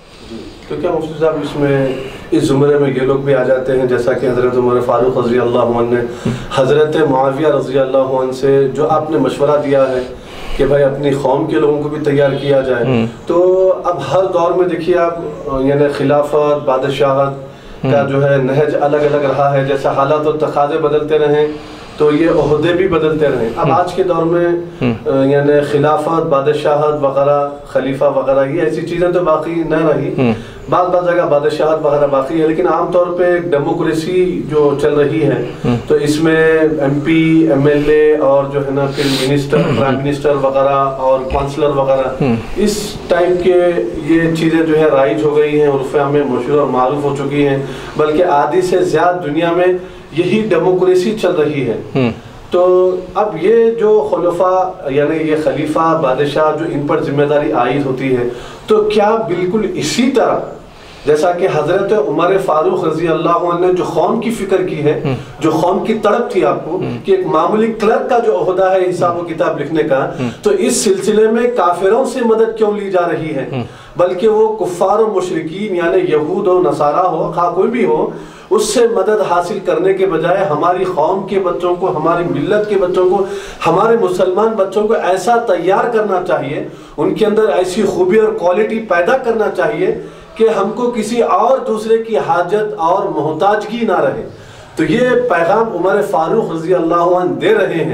تو کیا مفتی صاحب اس میں اس زمرے میں یہ لوگ بھی آ جاتے ہیں جیسا کہ حضرت عمر فاروق رضی اللہ عنہ نے حضرت معاویہ رضی اللہ عنہ سے جو آپ نے مشورہ دیا ہے کہ بھائی اپنی قوم کے لوگوں کو بھی تیار کیا جائے، تو اب ہر دور میں دیکھیے آپ یعنی خلافت، بادشاہت کا جو ہے نہج الگ الگ رہا ہے، جیسا حالات و تقاضے بدلتے رہیں تو یہ عہدے بھی بدلتے رہیں۔ اب آج کے دور میں یعنی خلافت، بادشاہت وغیرہ، خلیفہ وغیرہ یہ ایسی چیزیں تو باقی نہ رہی، بعض بعض جگہ بادشاہت وغیرہ باقی ہے، لیکن عام طور پہ ڈیموکریسی جو چل رہی ہے تو اس میں M P, M L A اور جو ہے نا پھر منسٹر، پرائم منسٹر وغیرہ اور کونسلر وغیرہ، اس ٹائپ کے یہ چیزیں جو ہے رائج ہو گئی ہیں، عرف عام میں مشہور اور معروف ہو چکی ہیں، بلکہ آدھی سے زیادہ دنیا میں یہی ڈیموکریسی چل رہی ہے۔ تو اب یہ جو خلفاء یعنی یہ خلیفہ، بادشاہ جو ان پر ذمہ داری عائد ہوتی ہے، تو کیا بالکل اسی طرح جیسا کہ حضرت عمر فاروق رضی اللہ عنہ نے جو قوم کی فکر کی ہے، جو قوم کی تڑپ تھی آپ کو کہ ایک معمولی کلرک کا جو عہدہ ہے حساب و کتاب لکھنے کا، تو اس سلسلے میں کافروں سے مدد کیوں لی جا رہی ہے، بلکہ وہ کفار و مشرکین یعنی یہود ہو، نصارہ ہو، خواہ کوئی بھی ہو، اس سے مدد حاصل کرنے کے بجائے ہماری قوم کے بچوں کو، ہماری ملت کے بچوں کو، ہمارے مسلمان بچوں کو ایسا تیار کرنا چاہیے، ان کے اندر ایسی خوبی اور کوالٹی پیدا کرنا چاہیے کہ ہم کو کسی اور دوسرے کی حاجت اور محتاجگی نہ رہے۔ تو یہ پیغام عمر فاروق رضی اللہ عنہ دے رہے ہیں۔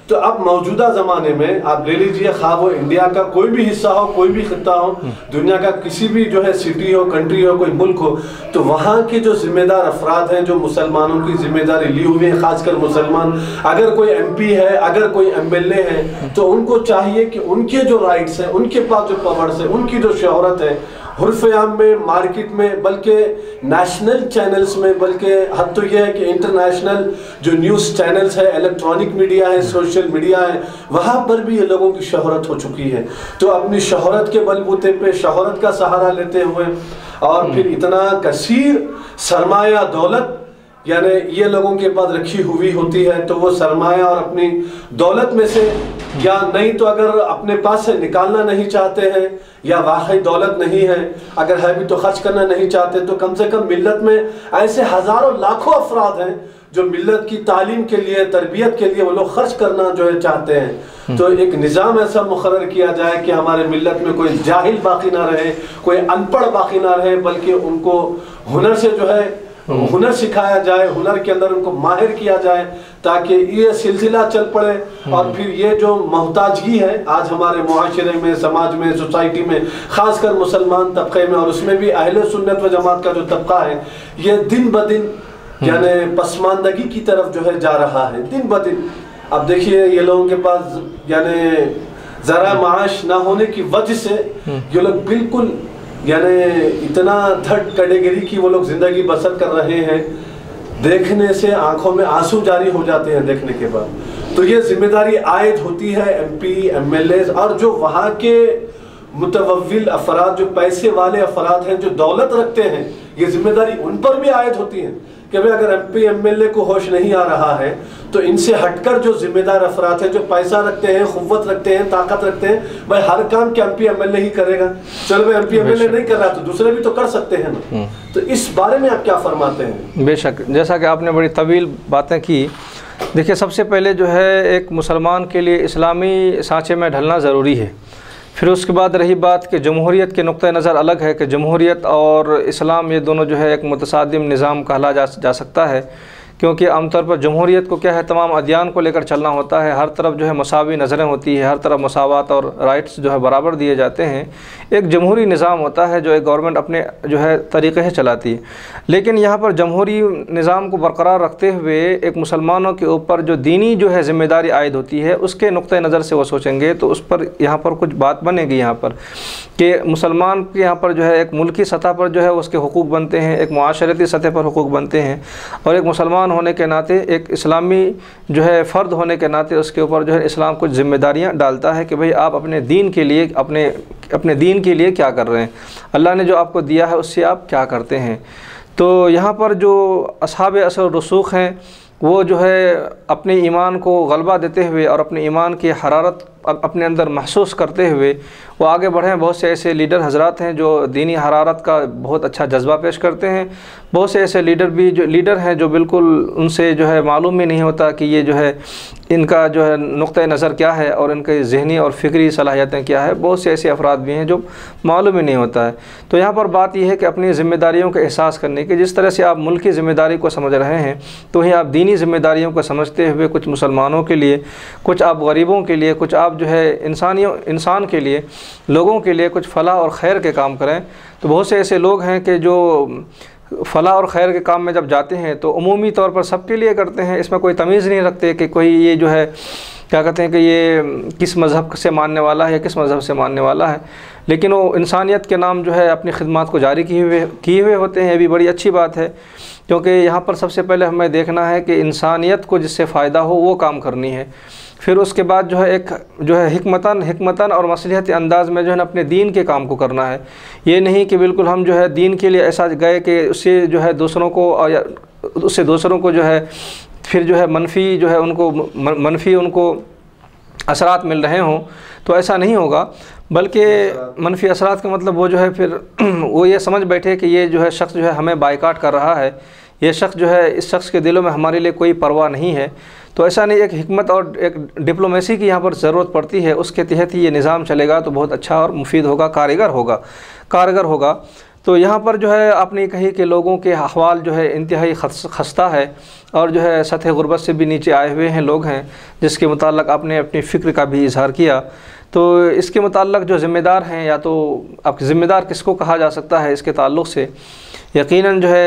تو اب موجودہ زمانے میں آپ لے لیجئے، خواہ وہ انڈیا کا کوئی بھی حصہ ہو، کوئی بھی خطہ ہو، دنیا کا کسی بھی جو ہے سٹی ہو، کنٹری ہو، کوئی ملک ہو، تو وہاں کے جو ذمہ دار افراد ہیں جو مسلمانوں کی ذمہ داری لی ہوئی ہیں، خاص کر مسلمان، اگر کوئی ایم پی ہے، اگر کوئی ایم ایل اے ہے، تو ان کو چاہیے کہ ان کے جو رائٹس ہیں، ان کے پاس جو پاورز ہیں، ان کی جو شہرت ہے حرف عام میں، مارکیٹ میں، بلکہ نیشنل چینلز میں، بلکہ حد تو یہ ہے کہ انٹرنیشنل جو نیوز چینلز ہے، الیکٹرانک میڈیا ہے، سوشل میڈیا ہے، وہاں پر بھی یہ لوگوں کی شہرت ہو چکی ہے۔ تو اپنی شہرت کے بل بوتے پہ، شہرت کا سہارا لیتے ہوئے، اور پھر اتنا کثیر سرمایہ دولت یعنی یہ لوگوں کے پاس رکھی ہوئی ہوتی ہے، تو وہ سرمایہ اور اپنی دولت میں سے، یا نہیں تو اگر اپنے پاس سے نکالنا نہیں چاہتے ہیں، یا واقعی دولت نہیں ہے، اگر ہے بھی تو خرچ کرنا نہیں چاہتے، تو کم سے کم ملت میں ایسے ہزاروں لاکھوں افراد ہیں جو ملت کی تعلیم کے لیے، تربیت کے لیے وہ لوگ خرچ کرنا جو ہے چاہتے ہیں۔ تو ایک نظام ایسا مقرر کیا جائے کہ ہمارے ملت میں کوئی جاہل باقی نہ رہے، کوئی ان پڑھ باقی نہ رہے، بلکہ ان کو ہنر سے جو ہے ہنر سکھایا جائے، ہنر کے اندر ان کو ماہر کیا جائے، تاکہ یہ سلسلہ چل پڑے۔ اور پھر یہ جو محتاجگی ہے آج ہمارے معاشرے میں، سماج میں، سوسائٹی میں، خاص کر مسلمان طبقے میں، اور اس میں بھی اہل سنت و جماعت کا جو طبقہ ہے، یہ دن بدن یعنی پسماندگی کی طرف جو ہے جا رہا ہے، دن بدن۔ اب دیکھیے یہ لوگوں کے پاس یعنی ذرا معاش نہ ہونے کی وجہ سے یہ لوگ بالکل یعنی اتنا تھرڈ کیٹیگری کی وہ لوگ زندگی بسر کر رہے ہیں، دیکھنے سے آنکھوں میں آنسو جاری ہو جاتے ہیں دیکھنے کے بعد۔ تو یہ ذمہ داری عائد ہوتی ہے M P, M L A اور جو وہاں کے متوول افراد، جو پیسے والے افراد ہیں، جو دولت رکھتے ہیں، یہ ذمہ داری ان پر بھی عائد ہوتی ہے کہ بھئی اگر M P M L A کو ہوش نہیں آ رہا ہے تو ان سے ہٹ کر جو ذمہ دار افراد ہیں، جو پیسہ رکھتے ہیں، قوت رکھتے ہیں، طاقت رکھتے ہیں، بھائی ہر کام کیا M P M L A ہی کرے گا؟ چلو بھائی M P M L A نہیں کر رہا تو دوسرے بھی تو کر سکتے ہیں نا۔ تو اس بارے میں آپ کیا فرماتے ہیں؟ بے شک، جیسا کہ آپ نے بڑی طویل باتیں کی، دیکھیے سب سے پہلے جو ہے ایک مسلمان کے لیے اسلامی سانچے میں ڈھلنا ضروری ہے۔ پھر اس کے بعد رہی بات کہ جمہوریت کے نقطہ نظر الگ ہے کہ جمہوریت اور اسلام یہ دونوں جو ہے ایک متصادم نظام کہا جا جا سکتا ہے، کیونکہ عام طور پر جمہوریت کو کیا ہے، تمام ادیان کو لے کر چلنا ہوتا ہے، ہر طرف جو ہے مساوی نظریں ہوتی ہے، ہر طرف مساوات اور رائٹس جو ہے برابر دیے جاتے ہیں۔ ایک جمہوری نظام ہوتا ہے جو ایک گورنمنٹ اپنے جو ہے طریقے سے چلاتی ہے، لیکن یہاں پر جمہوری نظام کو برقرار رکھتے ہوئے ایک مسلمانوں کے اوپر جو دینی جو ہے ذمہ داری عائد ہوتی ہے، اس کے نقطہ نظر سے وہ سوچیں گے تو اس پر یہاں پر کچھ بات بنے گی یہاں پر کہ مسلمان کے یہاں پر جو ہے ایک ملکی سطح پر جو ہے اس کے حقوق بنتے ہیں، ایک معاشرتی سطح پر حقوق بنتے ہیں، اور ایک مسلمان ہونے کے ناطے، ایک اسلامی جو ہے فرد ہونے کے ناطے اس کے اوپر جو ہے اسلام کچھ ذمہ داریاں ڈالتا ہے کہ بھئی آپ اپنے دین کے لیے اپنے اپنے دین کے لیے کیا کر رہے ہیں، اللہ نے جو آپ کو دیا ہے اس سے آپ کیا کرتے ہیں۔ تو یہاں پر جو اصحاب اثر و رسوخ ہیں وہ جو ہے اپنے ایمان کو غلبہ دیتے ہوئے اور اپنے ایمان کی حرارت اپنے اندر محسوس کرتے ہوئے وہ آگے بڑھیں۔ بہت سے ایسے لیڈر حضرات ہیں جو دینی حرارت کا بہت اچھا جذبہ پیش کرتے ہیں، بہت سے ایسے لیڈر بھی جو لیڈر ہیں جو بالکل ان سے جو ہے معلوم ہی نہیں ہوتا کہ یہ جو ہے ان کا جو ہے نقطہ نظر کیا ہے اور ان کے ذہنی اور فکری صلاحیتیں کیا ہے۔ بہت سے ایسے افراد بھی ہیں جو معلوم ہی نہیں ہوتا ہے۔ تو یہاں پر بات یہ ہے کہ اپنی ذمہ داریوں کا احساس کرنے کی، جس طرح سے آپ ملکی ذمہ داری کو سمجھ رہے ہیں تو وہیں آپ دینی ذمہ داریوں کو سمجھتے ہوئے کچھ مسلمانوں کے لیے، کچھ آپ غریبوں کے لیے، کچھ آپ جو ہے انسانیوں انسان کے لیے، لوگوں کے لیے کچھ فلاح اور خیر کے کام کریں۔ تو بہت سے ایسے لوگ ہیں کہ جو فلاح اور خیر کے کام میں جب جاتے ہیں تو عمومی طور پر سب کے لیے کرتے ہیں، اس میں کوئی تمیز نہیں رکھتے کہ کوئی یہ جو ہے کیا کہتے ہیں کہ یہ کس مذہب سے ماننے والا ہے یا کس مذہب سے ماننے والا ہے، لیکن وہ انسانیت کے نام جو ہے اپنی خدمات کو جاری کیے ہوئے کیے ہوئے ہوتے ہیں۔ یہ بھی بڑی اچھی بات ہے، کیونکہ یہاں پر سب سے پہلے ہمیں دیکھنا ہے کہ انسانیت کو جس سے فائدہ ہو وہ کام کرنی ہے، پھر اس کے بعد جو ہے ایک جو ہے حکمتاً حکمتاً اور مصلحت انداز میں جو ہے نا اپنے دین کے کام کو کرنا ہے۔ یہ نہیں کہ بالکل ہم جو ہے دین کے لیے ایسا گئے کہ اس سے جو ہے دوسروں کو اور اس سے دوسروں کو جو ہے پھر جو ہے منفی جو ہے ان کو منفی ان کو اثرات مل رہے ہوں، تو ایسا نہیں ہوگا، بلکہ منفی اثرات کا مطلب وہ جو ہے پھر وہ یہ سمجھ بیٹھے کہ یہ جو ہے شخص جو ہے ہمیں بائیکاٹ کر رہا ہے، یہ شخص جو ہے اس شخص کے دلوں میں ہمارے لیے کوئی پرواہ نہیں ہے۔ تو ایسا نہیں، ایک حکمت اور ایک ڈپلومیسی کی یہاں پر ضرورت پڑتی ہے، اس کے تحت ہی یہ نظام چلے گا تو بہت اچھا اور مفید ہوگا، کارگر ہوگا کارگر ہوگا۔ تو تو یہاں پر جو ہے آپ نے کہی کہ لوگوں کے احوال جو ہے انتہائی خستہ ہے اور جو ہے سطح غربت سے بھی نیچے آئے ہوئے ہیں لوگ ہیں، جس کے متعلق آپ نے اپنی فکر کا بھی اظہار کیا۔ تو اس کے متعلق جو ذمہ دار ہیں، یا تو اب ذمہ دار کس کو کہا جا سکتا ہے اس کے تعلق سے، یقیناً جو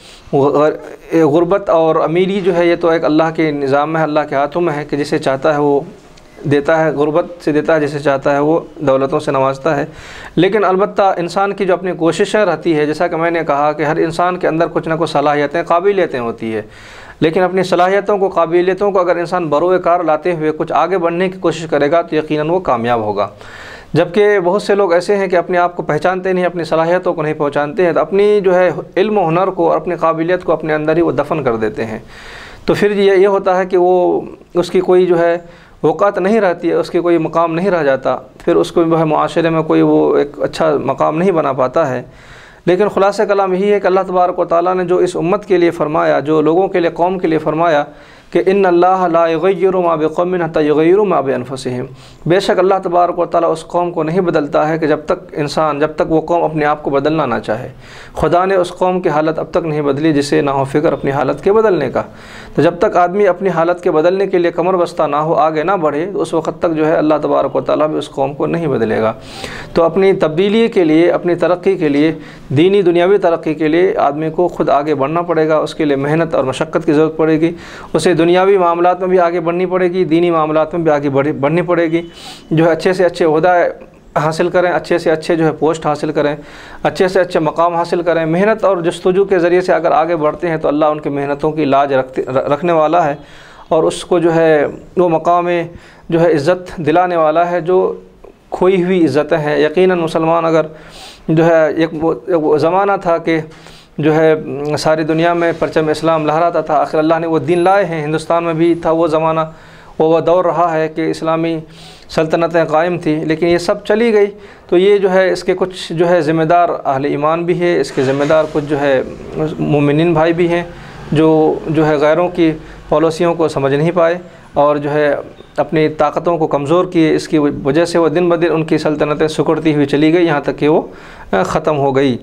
ہے غربت اور امیری جو ہے یہ تو ایک اللہ کے نظام میں، اللہ کے ہاتھوں میں ہے کہ جسے چاہتا ہے وہ دیتا ہے، غربت سے دیتا ہے، جسے چاہتا ہے وہ دولتوں سے نوازتا ہے۔ لیکن البتہ انسان کی جو اپنی کوششیں رہتی ہے، جیسا کہ میں نے کہا کہ ہر انسان کے اندر کچھ نہ کچھ صلاحیتیں، قابلیتیں ہوتی ہے، لیکن اپنی صلاحیتوں کو، قابلیتوں کو اگر انسان بروئے کار لاتے ہوئے کچھ آگے بڑھنے کی کوشش کرے گا تو یقیناً وہ کامیاب ہوگا۔ جبکہ بہت سے لوگ ایسے ہیں کہ اپنے آپ کو پہچانتے نہیں، اپنی صلاحیتوں کو نہیں پہچانتے ہیں، تو اپنی جو ہے علم و ہنر کو اور اپنی قابلیت کو اپنے اندر ہی وہ دفن کر دیتے ہیں۔ تو پھر یہ یہ ہوتا ہے کہ وہ اس کی کوئی جو ہے اوقات نہیں رہتی ہے، اس کی کوئی مقام نہیں رہ جاتا، پھر اس کو جو ہے معاشرے میں کوئی وہ ایک اچھا مقام نہیں بنا پاتا ہے۔ لیکن خلاصہ کلام یہی ہے کہ اللہ تبارک و تعالیٰ نے جو اس امت کے لیے فرمایا، جو لوگوں کے لیے، قوم کے لیے فرمایا کہ ان اللہ لا یغیر ما بقوم حتی یغیروا ما بانفسہم، بے شک اللہ تبارک و تعالیٰ اس قوم کو نہیں بدلتا ہے کہ جب تک انسان، جب تک وہ قوم اپنے آپ کو بدلنا نہ چاہے۔ خدا نے اس قوم کی حالت اب تک نہیں بدلی جسے نہ ہو فکر اپنی حالت کے بدلنے کا۔ تو جب تک آدمی اپنی حالت کے بدلنے کے لیے کمر بستہ نہ ہو، آگے نہ بڑھے، تو اس وقت تک جو ہے اللہ تبارک و تعالیٰ بھی اس قوم کو نہیں بدلے گا۔ تو اپنی تبدیلی کے لیے، اپنی ترقی کے لیے، دینی دنیاوی ترقی کے لیے آدمی کو خود آگے بڑھنا پڑے گا، اس کے لیے محنت اور مشقت کی ضرورت پڑے گی، اسے دنیاوی معاملات میں بھی آگے بڑھنی پڑے گی، دینی معاملات میں بھی آگے بڑھنی پڑے گی، جو ہے اچھے سے اچھے عہدہ حاصل کریں، اچھے سے اچھے جو ہے پوسٹ حاصل کریں، اچھے سے اچھے مقام حاصل کریں۔ محنت اور جستجو کے ذریعے سے اگر آگے بڑھتے ہیں تو اللہ ان کی محنتوں کی لاج رکھتے رکھنے والا ہے، اور اس کو جو ہے وہ مقام جو ہے عزت دلانے والا ہے جو کھوئی ہوئی عزتیں ہیں۔ یقیناً مسلمان اگر جو ہے ایک وہ زمانہ تھا کہ جو ہے ساری دنیا میں پرچم اسلام لہراتا تھا، آخر اللہ نے وہ دین لائے ہیں، ہندوستان میں بھی تھا وہ زمانہ، وہ وہ دور رہا ہے کہ اسلامی سلطنتیں قائم تھی، لیکن یہ سب چلی گئی۔ تو یہ جو ہے اس کے کچھ جو ہے ذمہ دار اہل ایمان بھی ہے، اس کے ذمہ دار کچھ جو ہے مومنین بھائی بھی ہیں جو جو ہے غیروں کی پالیسیوں کو سمجھ نہیں پائے اور جو ہے اپنی طاقتوں کو کمزور کیے، اس کی وجہ سے وہ دن بدن ان کی سلطنتیں سکڑتی ہوئی چلی گئی، یہاں تک کہ وہ ختم ہو گئی۔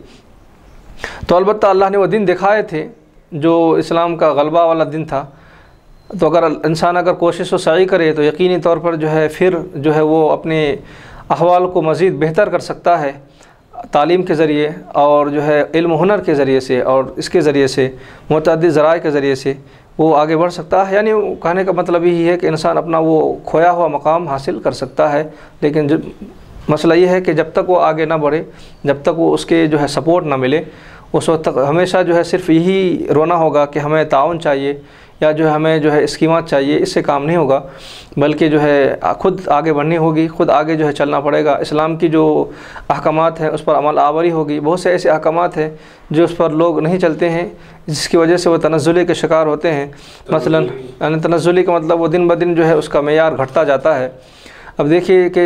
تو البتہ اللہ نے وہ دن دکھائے تھے جو اسلام کا غلبہ والا دن تھا، تو اگر انسان اگر کوشش و سعی کرے تو یقینی طور پر جو ہے پھر جو ہے وہ اپنے احوال کو مزید بہتر کر سکتا ہے، تعلیم کے ذریعے اور جو ہے علم و ہنر کے ذریعے سے، اور اس کے ذریعے سے متعدد ذرائع کے ذریعے سے وہ آگے بڑھ سکتا ہے۔ یعنی کہنے کا مطلب یہی ہے کہ انسان اپنا وہ کھویا ہوا مقام حاصل کر سکتا ہے، لیکن جب مسئلہ یہ ہے کہ جب تک وہ آگے نہ بڑھے، جب تک وہ اس کے جو ہے سپورٹ نہ ملے، اس وقت تک ہمیشہ جو ہے صرف یہی رونا ہوگا کہ ہمیں تعاون چاہیے یا جو ہے ہمیں جو ہے اسکیمات چاہیے، اس سے کام نہیں ہوگا، بلکہ جو ہے خود آگے بڑھنی ہوگی، خود آگے جو ہے چلنا پڑے گا۔ اسلام کی جو احکامات ہیں اس پر عمل آوری ہوگی۔ بہت سے ایسے احکامات ہیں جو اس پر لوگ نہیں چلتے ہیں، جس کی وجہ سے وہ تنزلی کے شکار ہوتے ہیں۔ مثلا یعنی تنزلی کا مطلب وہ دن بدن جو ہے اس کا معیار گھٹتا جاتا ہے۔ اب دیکھیے کہ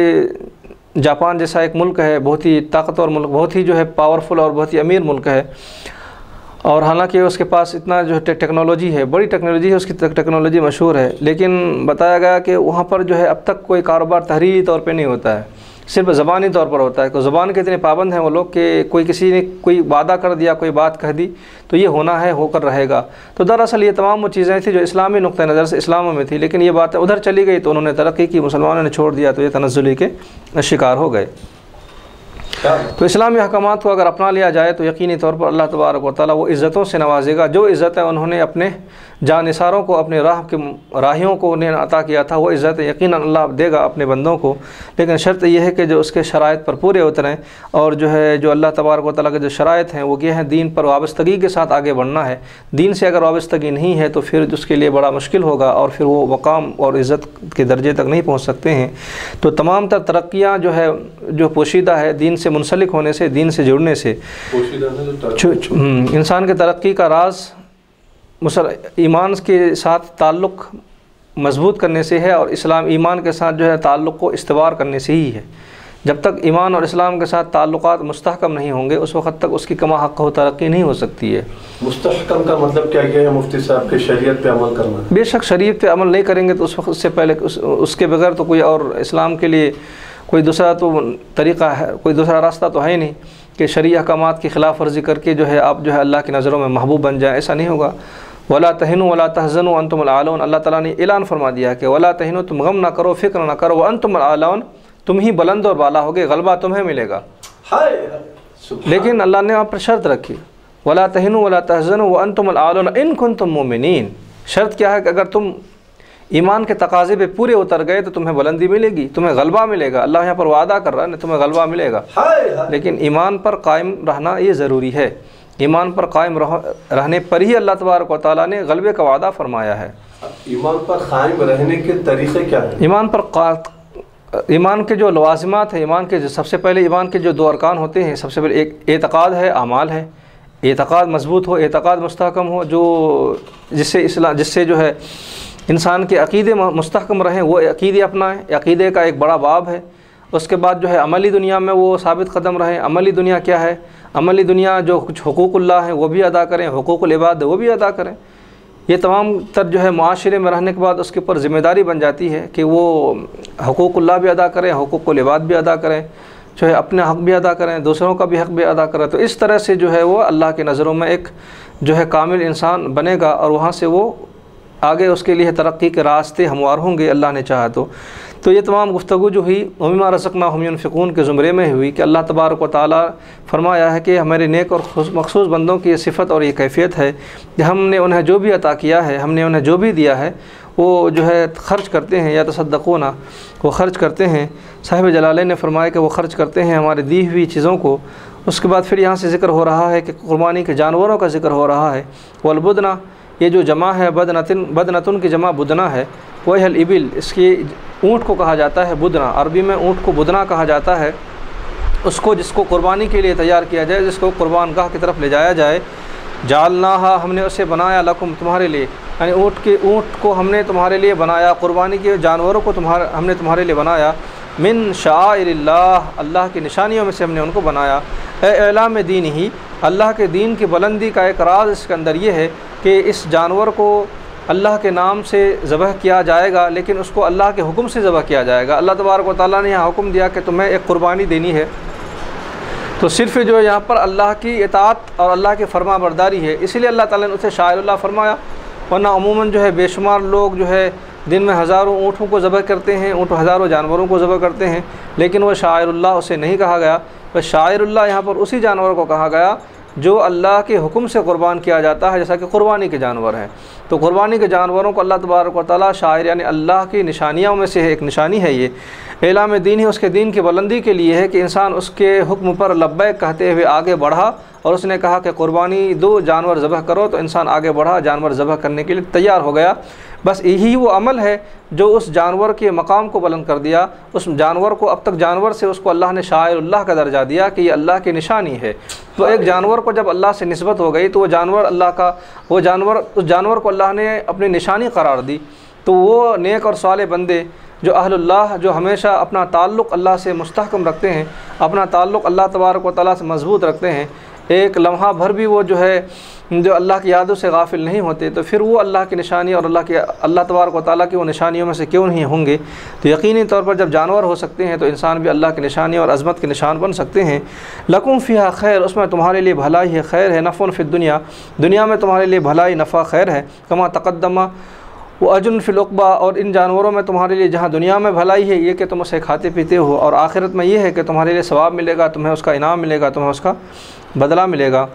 جاپان جیسا ایک ملک ہے، بہت ہی طاقتور ملک، بہت ہی جو ہے پاورفل اور بہت ہی امیر ملک ہے، اور حالانکہ اس کے پاس اتنا جو ہے ٹیکنالوجی ہے، بڑی ٹیکنالوجی ہے، اس کی ٹیکنالوجی مشہور ہے، لیکن بتایا گیا کہ وہاں پر جو ہے اب تک کوئی کاروبار تحریری طور پہ نہیں ہوتا ہے، صرف زبانی طور پر ہوتا ہے۔ کہ زبان کے اتنے پابند ہیں وہ لوگ کہ کوئی کسی نے کوئی وعدہ کر دیا، کوئی بات کہہ دی تو یہ ہونا ہے، ہو کر رہے گا۔ تو دراصل یہ تمام وہ چیزیں تھیں جو اسلامی نقطہ نظر سے اسلام میں تھی، لیکن یہ باتیں ادھر چلی گئی تو انہوں نے ترقی کی، مسلمانوں نے چھوڑ دیا تو یہ تنزلی کے شکار ہو گئے۔ تو اسلامی احکامات کو اگر اپنا لیا جائے تو یقینی طور پر اللہ تبارک و تعالیٰ وہ عزتوں سے نوازے گا۔ جو عزتیں انہوں نے اپنے جانثاروں کو، اپنے راہ کے راہیوں کو انہیں عطا کیا تھا، وہ عزتیں یقیناً اللہ دے گا اپنے بندوں کو، لیکن شرط یہ ہے کہ جو اس کے شرائط پر پورے اتریں، اور جو ہے جو اللہ تبارک و تعالیٰ کے جو شرائط ہیں وہ یہ ہیں دین پر وابستگی کے ساتھ آگے بڑھنا ہے۔ دین سے اگر وابستگی نہیں ہے تو پھر اس کے لیے بڑا مشکل ہوگا، اور پھر وہ مقام اور عزت کے درجے تک نہیں پہنچ سکتے ہیں۔ تو تمام تر ترقیاں جو ہے جو پوشیدہ ہے دین سے منسلک ہونے سے، دین سے جڑنے سے، انسان کے ترقی کا راز ایمان کے ساتھ تعلق مضبوط کرنے سے ہے، اور اسلام ایمان کے ساتھ جو ہے تعلق کو استوار کرنے سے ہی ہے۔ جب تک ایمان اور اسلام کے ساتھ تعلقات مستحکم نہیں ہوں گے اس وقت تک اس کی کما حق و ترقی نہیں ہو سکتی ہے۔ مستحکم کا مطلب کیا ہے مفتی صاحب کہ شریعت پہ عمل کرنا؟ بے شک شریعت پہ عمل نہیں کریں گے تو اس وقت اس سے پہلے اس, اس کے بغیر تو کوئی اور اسلام کے لیے کوئی دوسرا تو طریقہ ہے، کوئی دوسرا راستہ تو ہے ہی نہیں۔ کہ شرعی احکامات کی خلاف ورزی کر کے جو ہے آپ جو ہے اللہ کی نظروں میں محبوب بن جائیں، ایسا نہیں ہوگا۔ ولا تہنوا ولا تحزنوا وانتم الاعلون، اللہ تعالیٰ نے اعلان فرما دیا کہ ولا تہنوا، تم غم نہ کرو، فکر نہ کرو، وانتم الاعلون، تم ہی بلند اور بالا ہوگے، غلبہ تمہیں ملے گا۔ لیکن اللہ نے آپ پر شرط رکھی، ولا تہنوا ولا تحزنوا وانتم الاعلون ان کنتم مؤمنین۔ شرط کیا ہے کہ اگر تم ایمان کے تقاضے پہ پورے اتر گئے تو تمہیں بلندی ملے گی، تمہیں غلبہ ملے گا۔ اللہ یہاں پر وعدہ کر رہا ہے نا، تمہیں غلبہ ملے گا، لیکن ایمان پر قائم رہنا یہ ضروری ہے۔ ایمان پر قائم رہنے پر ہی اللہ تبارک و تعالیٰ نے غلبے کا وعدہ فرمایا ہے۔ ایمان پر قائم رہنے کے طریقے کیا ہیں؟ ایمان پر قا... ایمان کے جو لوازمات ہیں، ایمان کے جو سب سے پہلے ایمان کے جو دو ارکان ہوتے ہیں، سب سے پہلے ایک اعتقاد ہے، اعمال ہے۔ اعتقاد مضبوط ہو، اعتقاد مستحکم ہو، جو جس سے اسلام جس سے جو ہے انسان کے عقیدے مستحکم رہیں، وہ عقیدے اپنائیں، عقیدے کا ایک بڑا باب ہے۔ اس کے بعد جو ہے عملی دنیا میں وہ ثابت قدم رہیں۔ عملی دنیا کیا ہے؟ عملی دنیا جو کچھ حقوق اللہ ہیں وہ بھی ادا کریں، حقوق العباد وہ بھی ادا کریں۔ یہ تمام تر جو ہے معاشرے میں رہنے کے بعد اس کے اوپر ذمہ داری بن جاتی ہے کہ وہ حقوق اللہ بھی ادا کریں، حقوق العباد بھی ادا کریں، جو ہے اپنے حق بھی ادا کریں، دوسروں کا بھی حق بھی ادا کریں۔ تو اس طرح سے جو ہے وہ اللہ کی نظروں میں ایک جو ہے کامل انسان بنے گا، اور وہاں سے وہ آگے اس کے لیے ترقی کے راستے ہموار ہوں گے اللہ نے چاہا تو۔ تو یہ تمام گفتگو جو ہوئی وَمِمَّا رَزَقْنَاهُمْ يُنْفِقُونَ کے زمرے میں ہوئی کہ اللہ تبارک و تعالیٰ فرمایا ہے کہ ہمارے نیک اور مخصوص بندوں کی یہ صفت اور یہ کیفیت ہے کہ ہم نے انہیں جو بھی عطا کیا ہے، ہم نے انہیں جو بھی دیا ہے، وہ جو ہے خرچ کرتے ہیں، یا تصدقون، وہ خرچ کرتے ہیں۔ صاحب جلالین نے فرمایا کہ وہ خرچ کرتے ہیں ہمارے دی ہوئی چیزوں کو۔ اس کے بعد پھر یہاں سے ذکر ہو رہا ہے کہ قربانی کے جانوروں کا ذکر ہو رہا ہے۔ والبدنہ، یہ جو جمع ہے بدنتن، بدنتن کی جمع بدنا ہے، وہی الابل، اس کی اونٹ کو کہا جاتا ہے بدنا، عربی میں اونٹ کو بدنا کہا جاتا ہے۔ اس کو جس کو قربانی کے لیے تیار کیا جائے، جس کو قربان گاہ کی طرف لے جایا جائے، جعلناہا، ہم نے اسے بنایا، لکم، تمہارے لیے، یعنی اونٹ کے اونٹ کو ہم نے تمہارے لیے بنایا، قربانی کے جانوروں کو تمہارے ہم نے تمہارے لیے بنایا، من شعائر اللہ، اللہ کی نشانیوں میں سے ہم نے ان کو بنایا۔ اے اعلام دین ہی، اللہ کے دین کی بلندی کا ایک راز اس کے اندر یہ ہے کہ اس جانور کو اللہ کے نام سے ذبح کیا جائے گا، لیکن اس کو اللہ کے حکم سے ذبح کیا جائے گا۔ اللہ تبارک و تعالیٰ نے یہاں حکم دیا کہ تمہیں ایک قربانی دینی ہے، تو صرف جو یہاں پر اللہ کی اطاعت اور اللہ کی فرما برداری ہے، اسی لیے اللہ تعالیٰ نے اسے شاعر اللہ فرمایا۔ ورنہ عموماً جو ہے بے شمار لوگ جو ہے دن میں ہزاروں اونٹوں کو ذبح کرتے ہیں، اونٹ ہزاروں جانوروں کو ذبح کرتے ہیں، لیکن وہ شاعر اللہ اسے نہیں کہا گیا۔ بس شاعر اللہ یہاں پر اسی جانور کو کہا گیا جو اللہ کے حکم سے قربان کیا جاتا ہے، جیسا کہ قربانی کے جانور ہیں۔ تو قربانی کے جانوروں کو اللہ تبارک و تعالیٰ شاعر، یعنی اللہ کی نشانیوں میں سے ایک نشانی ہے یہ۔ اعلام دین ہی، اس کے دین کی بلندی کے لیے ہے کہ انسان اس کے حکم پر لبیک کہتے ہوئے آگے بڑھا، اور اس نے کہا کہ قربانی دو، جانور ذبح کرو، تو انسان آگے بڑھا، جانور ذبح کرنے کے لیے تیار ہو گیا۔ بس یہی وہ عمل ہے جو اس جانور کے مقام کو بلند کر دیا۔ اس جانور کو اب تک جانور سے اس کو اللہ نے شاعر اللہ کا درجہ دیا کہ یہ اللہ کی نشانی ہے۔ تو ایک جانور کو جب اللہ سے نسبت ہو گئی تو وہ جانور اللہ کا، وہ جانور اس جانور کو اللہ نے اپنی نشانی قرار دی۔ تو وہ نیک اور صالح بندے جو اہل اللہ، جو ہمیشہ اپنا تعلق اللہ سے مستحکم رکھتے ہیں، اپنا تعلق اللہ تبارک و تعالیٰ سے مضبوط رکھتے ہیں، ایک لمحہ بھر بھی وہ جو ہے جو اللہ کی یادوں سے غافل نہیں ہوتے، تو پھر وہ اللہ کی نشانی اور اللہ کے اللہ تبارک و تعالیٰ کی وہ نشانیوں میں سے کیوں نہیں ہوں گے؟ تو یقینی طور پر جب جانور ہو سکتے ہیں تو انسان بھی اللہ کی نشانی اور عظمت کے نشان بن سکتے ہیں۔ لکم فیہا خیر، اس میں تمہارے لیے بھلائی ہے، خیر ہے، نفع فی الدنیا، دنیا میں تمہارے لیے بھلائی، نفع، خیر ہے، کما تقدمہ وہ اجن فی العقبہ، اور ان جانوروں میں تمہارے لیے جہاں دنیا میں بھلائی ہے یہ کہ تم اسے کھاتے پیتے ہو، اور آخرت میں یہ ہے کہ تمہارے لیے ثواب ملے گا، تمہیں اس کا انعام ملے گا، تمہیں اس کا بدلہ ملے گا۔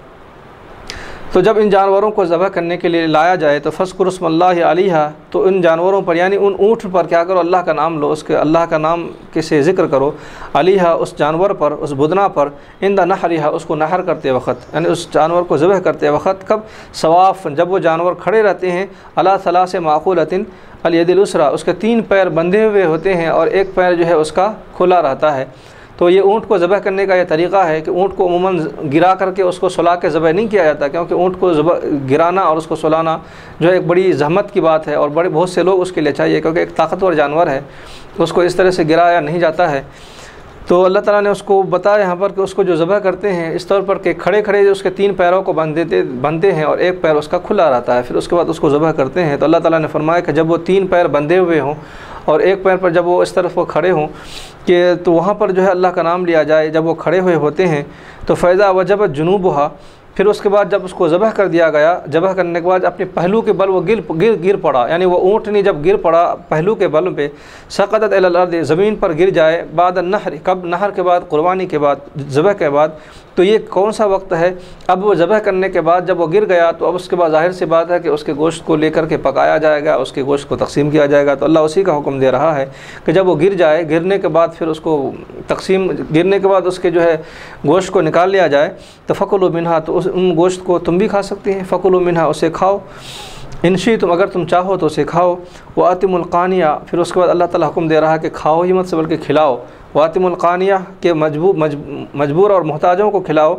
تو جب ان جانوروں کو ذبح کرنے کے لیے لایا جائے تو فذکروا اسم اللہ علیہ، تو ان جانوروں پر یعنی ان اونٹ پر کیا کرو؟ اللہ کا نام لو، اس کے اللہ کا نام کے سے ذکر کرو، علیہ، اس جانور پر، اس بدنا پر، عند نحرہ، اس کو نحر کرتے وقت، یعنی اس جانور کو ذبح کرتے وقت، کب؟ صواف، جب وہ جانور کھڑے رہتے ہیں، علی ثلاث معقولۃ الید الاسرا، اس کے تین پیر بندھے ہوئے ہوتے ہیں اور ایک پیر جو ہے اس کا کھلا رہتا ہے۔ تو یہ اونٹ کو ذبح کرنے کا یہ طریقہ ہے کہ اونٹ کو عموماً گرا کر کے اس کو سلا کے ذبح نہیں کیا جاتا، کیونکہ اونٹ کو گرانا اور اس کو سلانا جو ہے ایک بڑی زحمت کی بات ہے، اور بڑے بہت سے لوگ اس کے لیے چاہیے، کیونکہ ایک طاقتور جانور ہے، اس کو اس طرح سے گرایا نہیں جاتا ہے۔ تو اللہ تعالیٰ نے اس کو بتایا یہاں پر کہ اس کو جو ذبح کرتے ہیں اس طور پر کہ کھڑے کھڑے اس کے تین پیروں کو باندھ دیتے بندھتے ہیں اور ایک پیر اس کا کھلا رہتا ہے، پھر اس کے بعد اس کو ذبح کرتے ہیں۔ تو اللہ تعالیٰ نے فرمایا کہ جب وہ تین پیر بندھے ہوئے ہوں اور ایک پیر پر جب وہ اس طرف وہ کھڑے ہوں کہ تو وہاں پر جو ہے اللہ کا نام لیا جائے، جب وہ کھڑے ہوئے ہوتے ہیں تو فیضا وجبت جنوبہا، پھر اس کے بعد جب اس کو ذبح کر دیا گیا، ذبح کرنے کے بعد اپنے پہلو کے بل وہ گر گر گر پڑا، یعنی وہ اونٹنی جب گر پڑا پہلو کے بل پہ، سقطت الی الارض، زمین پر گر جائے، بعد النحر، کب نحر کے بعد، قربانی کے بعد، ذبح کے بعد۔ تو یہ کون سا وقت ہے؟ اب وہ ذبح کرنے کے بعد جب وہ گر گیا تو اب اس کے بعد ظاہر سی بات ہے کہ اس کے گوشت کو لے کر کے پکایا جائے گا، اس کے گوشت کو تقسیم کیا جائے گا۔ تو اللہ اسی کا حکم دے رہا ہے کہ جب وہ گر جائے، گرنے کے بعد پھر اس کو تقسیم، گرنے کے بعد اس کے جو ہے گوشت کو نکال لیا جائے، تو فکلوا منہا، تو اس ان گوشت کو تم بھی کھا سکتے ہیں، فکلوا منہا، اسے کھاؤ، انشی تم اگر تم چاہو تو اسے کھاؤ، واتم القانیہ، پھر اس کے بعد اللہ تعالیٰ حکم دے رہا ہے کہ کھاؤ ہی مت سے بلکہ کھلاؤ، واتم القانیہ، کہ مجبور مجبور اور محتاجوں کو کھلاؤ،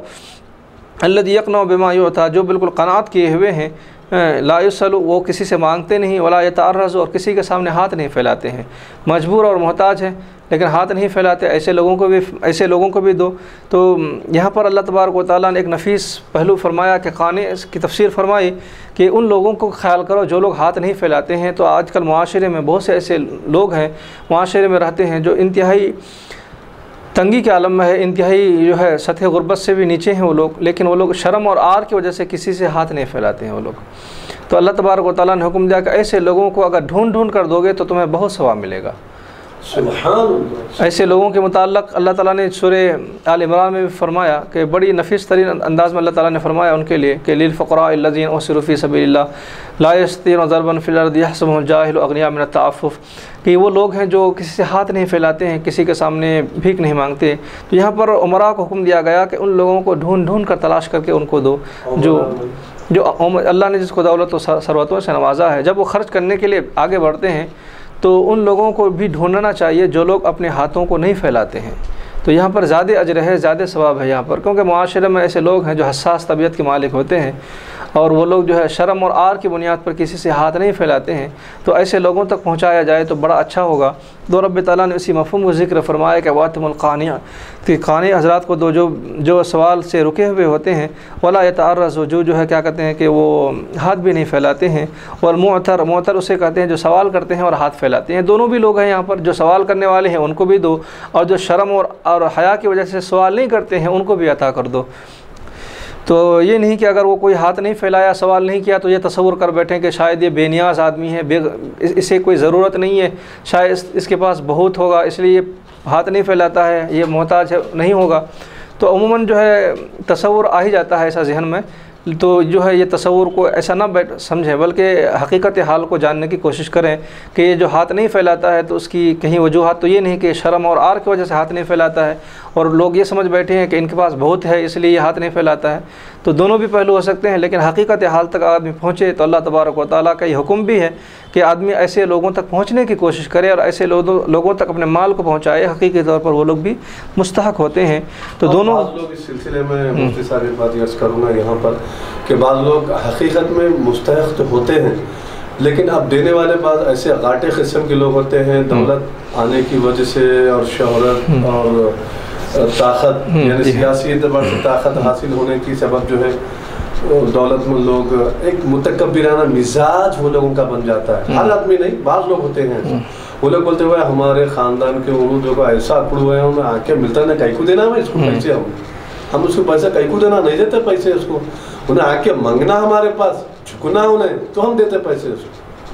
الذی یقنع بما یعطی، جو بالکل قناعت کیے ہوئے ہیں، لا یسأل، وہ کسی سے مانگتے نہیں، ولا یتعرض، اور کسی کے سامنے ہاتھ نہیں پھیلاتے ہیں، مجبور اور محتاج ہیں لیکن ہاتھ نہیں پھیلاتے، ایسے لوگوں کو بھی ایسے لوگوں کو بھی دو۔ تو یہاں پر اللہ تبارک و تعالیٰ نے ایک نفیس پہلو فرمایا کہ قانے کی تفسیر فرمائی کہ ان لوگوں کو خیال کرو جو لوگ ہاتھ نہیں پھیلاتے ہیں۔ تو آج کل معاشرے میں بہت سے ایسے لوگ ہیں، معاشرے میں رہتے ہیں جو انتہائی تنگی کے عالم میں ہے، انتہائی جو ہے سطح غربت سے بھی نیچے ہیں وہ لوگ، لیکن وہ لوگ شرم اور عار کی وجہ سے کسی سے ہاتھ نہیں پھیلاتے ہیں وہ لوگ۔ تو اللہ تبارک و تعالیٰ نے حکم دیا کہ ایسے لوگوں کو اگر ڈھونڈ ڈھونڈ کر دو گے تو تمہیں بہت ثواب ملے گا۔ سبحان اللہ۔ ایسے لوگوں کے متعلق اللہ تعالیٰ نے سورہ آل عمران میں بھی فرمایا کہ بڑی نفیس ترین انداز میں اللہ تعالیٰ نے فرمایا ان کے لیے کہ للفقراء الذین احصروا فی سبیل اللہ لا یستطیعون ضربا فی الارض یحسبهم الجاہل اغنیاء من التعفف، کہ وہ لوگ ہیں جو کسی سے ہاتھ نہیں پھیلاتے ہیں، کسی کے سامنے بھیک نہیں مانگتے۔ تو یہاں پر عمراء کو حکم دیا گیا کہ ان لوگوں کو ڈھونڈ ڈھونڈ کر تلاش کر کے ان کو دو، جو جو اللہ نے جس کو دولت و ثروتوں سے نوازا ہے، جب وہ خرچ کرنے کے لیے آگے بڑھتے ہیں تو ان لوگوں کو بھی ڈھونڈنا چاہیے جو لوگ اپنے ہاتھوں کو نہیں پھیلاتے ہیں۔ تو یہاں پر زیادہ اجر ہے، زیادہ ثواب ہے یہاں پر، کیونکہ معاشرے میں ایسے لوگ ہیں جو حساس طبیعت کے مالک ہوتے ہیں اور وہ لوگ جو ہے شرم اور عار کی بنیاد پر کسی سے ہاتھ نہیں پھیلاتے ہیں، تو ایسے لوگوں تک پہنچایا جائے تو بڑا اچھا ہوگا۔ تو رب تعالیٰ نے اسی مفہوم کا ذکر فرمایا کہ واتم القانیہ، کہ قانی حضرات کو دو جو جو سوال سے رکے ہوئے ہوتے ہیں، ولا یتعرض، جو جو ہے کیا کہتے ہیں کہ وہ ہاتھ بھی نہیں پھیلاتے ہیں، اور معتر معتر اسے کہتے ہیں جو سوال کرتے ہیں اور ہاتھ پھیلاتے ہیں۔ دونوں بھی لوگ ہیں یہاں پر، جو سوال کرنے والے ہیں ان کو بھی دو، اور جو شرم اور اور حیا کی وجہ سے سوال نہیں کرتے ہیں ان کو بھی عطا کر دو۔ تو یہ نہیں کہ اگر وہ کوئی ہاتھ نہیں پھیلایا، سوال نہیں کیا تو یہ تصور کر بیٹھیں کہ شاید یہ بے نیاز آدمی ہے، بے اسے کوئی ضرورت نہیں ہے، شاید اس کے پاس بہت ہوگا اس لیے یہ ہاتھ نہیں پھیلاتا ہے، یہ محتاج ہے، نہیں ہوگا۔ تو عموماً جو ہے تصور آ ہی جاتا ہے ایسا ذہن میں، تو جو ہے یہ تصور کو ایسا نہ بیٹھ سمجھیں بلکہ حقیقت حال کو جاننے کی کوشش کریں کہ یہ جو ہاتھ نہیں پھیلاتا ہے تو اس کی کہیں وجوہات تو یہ نہیں کہ شرم اور عار کی وجہ سے ہاتھ نہیں پھیلاتا ہے، اور لوگ یہ سمجھ بیٹھے ہیں کہ ان کے پاس بہت ہے اس لیے یہ ہاتھ نہیں پھیلاتا ہے۔ تو دونوں بھی پہلو ہو سکتے ہیں، لیکن حقیقت حال تک آدمی پہنچے تو اللہ تبارک و تعالیٰ کا یہ حکم بھی ہے کہ آدمی ایسے لوگوں تک پہنچنے کی کوشش کرے اور ایسے لوگوں تک اپنے مال کو پہنچائے، حقیقی طور پر وہ لوگ بھی مستحق ہوتے ہیں۔ تو دونوں بعض لوگ اس سلسلے میں مفتی صاحب ایک بات عرض کروں گا یہاں پر کہ بعض لوگ حقیقت میں مستحق تو ہوتے ہیں، لیکن اب دینے والے بعض ایسے غاٹے قسم کے لوگ ہوتے ہیں، دولت آنے کی وجہ سے اور شہرت اور طاقت، یعنی سیاسی اعتبار سے طاقت حاصل ہونے کی سبب جو ہے دولت مند لوگ ایک متکبرانہ مزاج وہ لوگوں کا بن جاتا ہے۔ ہر آدمی نہیں، بعض لوگ ہوتے ہیں وہ لوگ بولتے ہوئے ہمارے خاندان کے عروج کو ایسا اکڑ ہوئے ہیں، ہمیں آ کے ملتا نہیں، کئی کو دینا ہے اس کو پیسے، ہم ہم اس کو پیسہ کئی کو دینا نہیں دیتے پیسے اس کو، انہیں آ کے منگنا ہمارے پاس، جھکنا انہیں تو ہم دیتے پیسے اس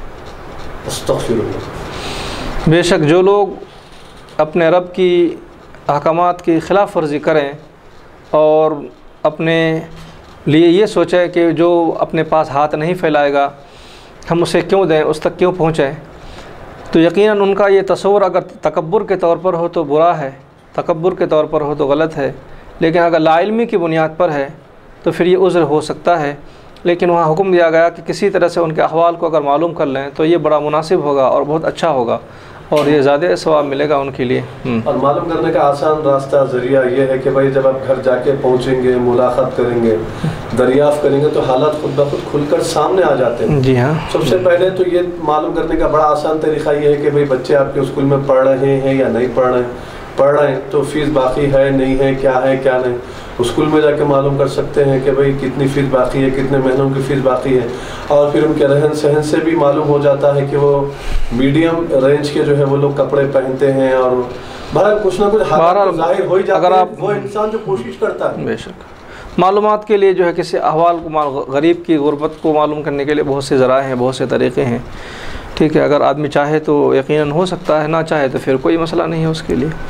کو۔ استغفر اللہ۔ بے شک جو لوگ اپنے رب کی احکامات کی خلاف ورزی کریں اور اپنے لیے یہ سوچیں کہ جو اپنے پاس ہاتھ نہیں پھیلائے گا ہم اسے کیوں دیں، اس تک کیوں پہنچیں، تو یقیناً ان کا یہ تصور اگر تکبر کے طور پر ہو تو برا ہے، تکبر کے طور پر ہو تو غلط ہے، لیکن اگر لا علمی کی بنیاد پر ہے تو پھر یہ عذر ہو سکتا ہے۔ لیکن وہاں حکم دیا گیا کہ کسی طرح سے ان کے احوال کو اگر معلوم کر لیں تو یہ بڑا مناسب ہوگا اور بہت اچھا ہوگا، اور یہ زیادہ ثواب ملے گا ان کے لیے۔ اور معلوم کرنے کا آسان راستہ ذریعہ یہ ہے کہ بھائی جب آپ گھر جا کے پہنچیں گے، ملاقات کریں گے، دریافت کریں گے تو حالات خود بخود کھل کر سامنے آ جاتے ہیں۔ جی ہاں، سب سے پہلے تو یہ معلوم کرنے کا بڑا آسان طریقہ یہ ہے کہ بھائی بچے آپ کے اسکول میں پڑھ رہے ہیں یا نہیں پڑھ رہے ہیں، پڑھ رہے ہیں تو فیس باقی ہے نہیں ہے، کیا ہے کیا نہیں، اسکول میں جا کے معلوم کر سکتے ہیں کہ بھئی کتنی فیس باقی ہے، کتنے مہینوں کی فیس باقی ہے، اور پھر ان کے رہن سہن سے بھی معلوم ہو جاتا ہے کہ وہ میڈیم رینج کے جو ہے وہ لوگ کپڑے پہنتے ہیں، اور بہرحال کچھ نہ کچھ حالات ظاہر ہو ہی جاتے ہیں وہ انسان جو کوشش کرتا ہے۔ بے شک معلومات کے لیے جو ہے کسی احوال کو، غریب کی غربت کو معلوم کرنے کے لیے بہت سے ذرائع ہیں، بہت سے طریقے ہیں، ٹھیک ہے، اگر آدمی چاہے تو یقیناً ہو سکتا ہے، نہ چاہے تو پھر کوئی مسئلہ نہیں ہے اس کے لیے۔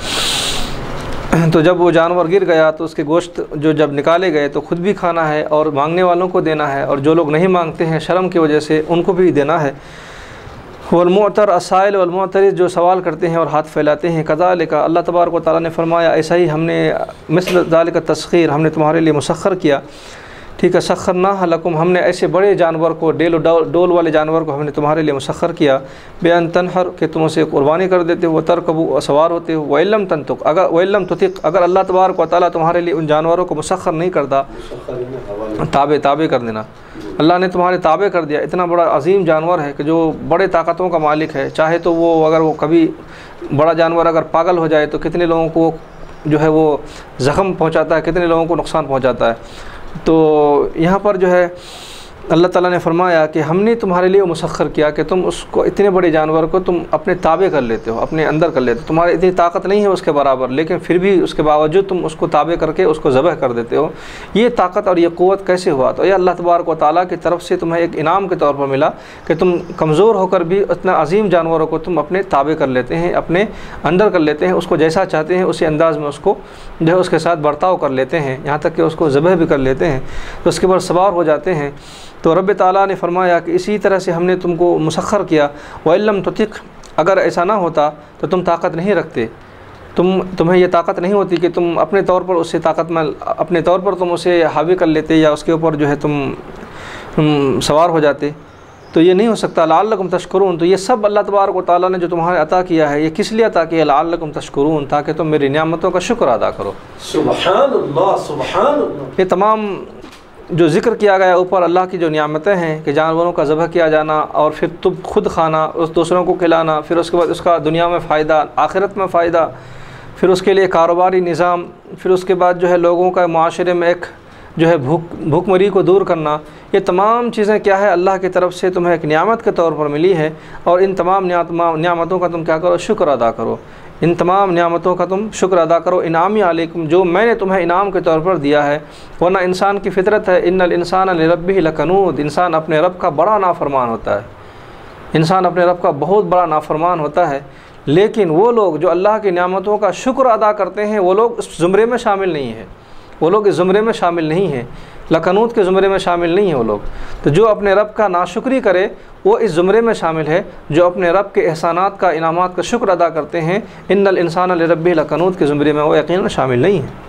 تو جب وہ جانور گر گیا تو اس کے گوشت جو جب نکالے گئے تو خود بھی کھانا ہے اور مانگنے والوں کو دینا ہے، اور جو لوگ نہیں مانگتے ہیں شرم کی وجہ سے ان کو بھی دینا ہے۔ والمعتر السائل والمعترض، جو سوال کرتے ہیں اور ہاتھ پھیلاتے ہیں، کذالک اللہ تبارک و تعالیٰ نے فرمایا ایسا ہی ہم نے، مثل ذالک التسخیر، ہم نے تمہارے لیے مسخر کیا، ٹھیک ہے، سخرناہ لکم، ہم نے ایسے بڑے جانور کو، ڈیل و ڈول والے جانور کو ہم نے تمہارے لیے مسخر کیا، بِأَن تنحر، کہ تم اسے قربانی کر دیتے ہو، ترکبوا، سوار ہوتے ہو، وَإِن لَّم تَنطِق، اگر وَإِن لَّم تُطِق، اگر اللہ تبارک و تعالیٰ تمہارے لیے ان جانوروں کو مسخر نہیں کرتا، تابع تابع کر دینا، اللہ نے تمہارے تابع کر دیا، اتنا بڑا عظیم جانور ہے کہ جو بڑے طاقتوں کا مالک ہے، چاہے تو وہ اگر وہ کبھی بڑا جانور اگر پاگل ہو جائے تو کتنے لوگوں کو جو ہے وہ زخم پہنچاتا ہے، کتنے لوگوں کو نقصان پہنچاتا ہے۔ تو یہاں پر جو ہے اللہ تعالیٰ نے فرمایا کہ ہم نے تمہارے لیے مسخر کیا کہ تم اس کو، اتنے بڑے جانور کو تم اپنے تابع کر لیتے ہو، اپنے اندر کر لیتے ہو، تمہاری اتنی طاقت نہیں ہے اس کے برابر، لیکن پھر بھی اس کے باوجود تم اس کو تابع کر کے اس کو ذبح کر دیتے ہو۔ یہ طاقت اور یہ قوت کیسے ہوا؟ تو یہ اللہ تبارک و تعالیٰ کی طرف سے تمہیں ایک انعام کے طور پر ملا کہ تم کمزور ہو کر بھی اتنا عظیم جانوروں کو تم اپنے تابع کر لیتے ہیں، اپنے اندر کر لیتے ہیں، اس کو جیسا چاہتے ہیں اسی انداز میں اس کو جو ہے اس کے ساتھ برتاؤ کر لیتے ہیں، یہاں تک کہ اس کو ذبح بھی کر لیتے ہیں، تو اس کے بعد سوار ہو جاتے ہیں۔ تو رب تعالیٰ نے فرمایا کہ اسی طرح سے ہم نے تم کو مسخر کیا، وَإِن لَّم تُطِق، اگر ایسا نہ ہوتا تو تم طاقت نہیں رکھتے، تم تمہیں یہ طاقت نہیں ہوتی کہ تم اپنے طور پر اسے طاقت میں اپنے طور پر تم اسے حاوی کر لیتے یا اس کے اوپر جو ہے تم سوار ہو جاتے، تو یہ نہیں ہو سکتا۔ لعلکم تشکرون، تو یہ سب اللہ تبارک و تعالیٰ نے جو تمہارے عطا کیا ہے یہ کس لیے عطا کیا؟ لعلکم تشکرون، تاکہ تم میری نعمتوں کا شکر ادا کرو۔ سبحان اللہ، سبحان اللہ۔ یہ تمام جو ذکر کیا گیا اوپر اللہ کی جو نعمتیں ہیں کہ جانوروں کا ذبح کیا جانا اور پھر تم خود کھانا، اس دوسروں کو کھلانا، پھر اس کے بعد اس کا دنیا میں فائدہ، آخرت میں فائدہ، پھر اس کے لیے کاروباری نظام، پھر اس کے بعد جو ہے لوگوں کا معاشرے میں ایک جو ہے بھوک بھوک مری کو دور کرنا، یہ تمام چیزیں کیا ہے اللہ کی طرف سے تمہیں ایک نعمت کے طور پر ملی ہے، اور ان تمام نعمتوں کا تم کیا کرو؟ شکر ادا کرو، ان تمام نعمتوں کا تم شکر ادا کرو۔ انعامی علیکم، جو میں نے تمہیں انعام کے طور پر دیا ہے، ورنہ انسان کی فطرت ہے، ان الانسان لربہ لکنود، انسان اپنے رب کا بڑا نافرمان ہوتا ہے، انسان اپنے رب کا بہت بڑا نافرمان ہوتا ہے، لیکن وہ لوگ جو اللہ کی نعمتوں کا شکر ادا کرتے ہیں وہ لوگ اس زمرے میں شامل نہیں ہیں، وہ لوگ اس زمرے میں شامل نہیں ہیں، لکنود کے زمرے میں شامل نہیں ہیں وہ لوگ۔ تو جو اپنے رب کا ناشکری کرے وہ اس زمرے میں شامل ہے، جو اپنے رب کے احسانات کا، انعامات کا شکر ادا کرتے ہیں، ان الانسان لربہ لکنود کے زمرے میں وہ یقیناً شامل نہیں ہیں۔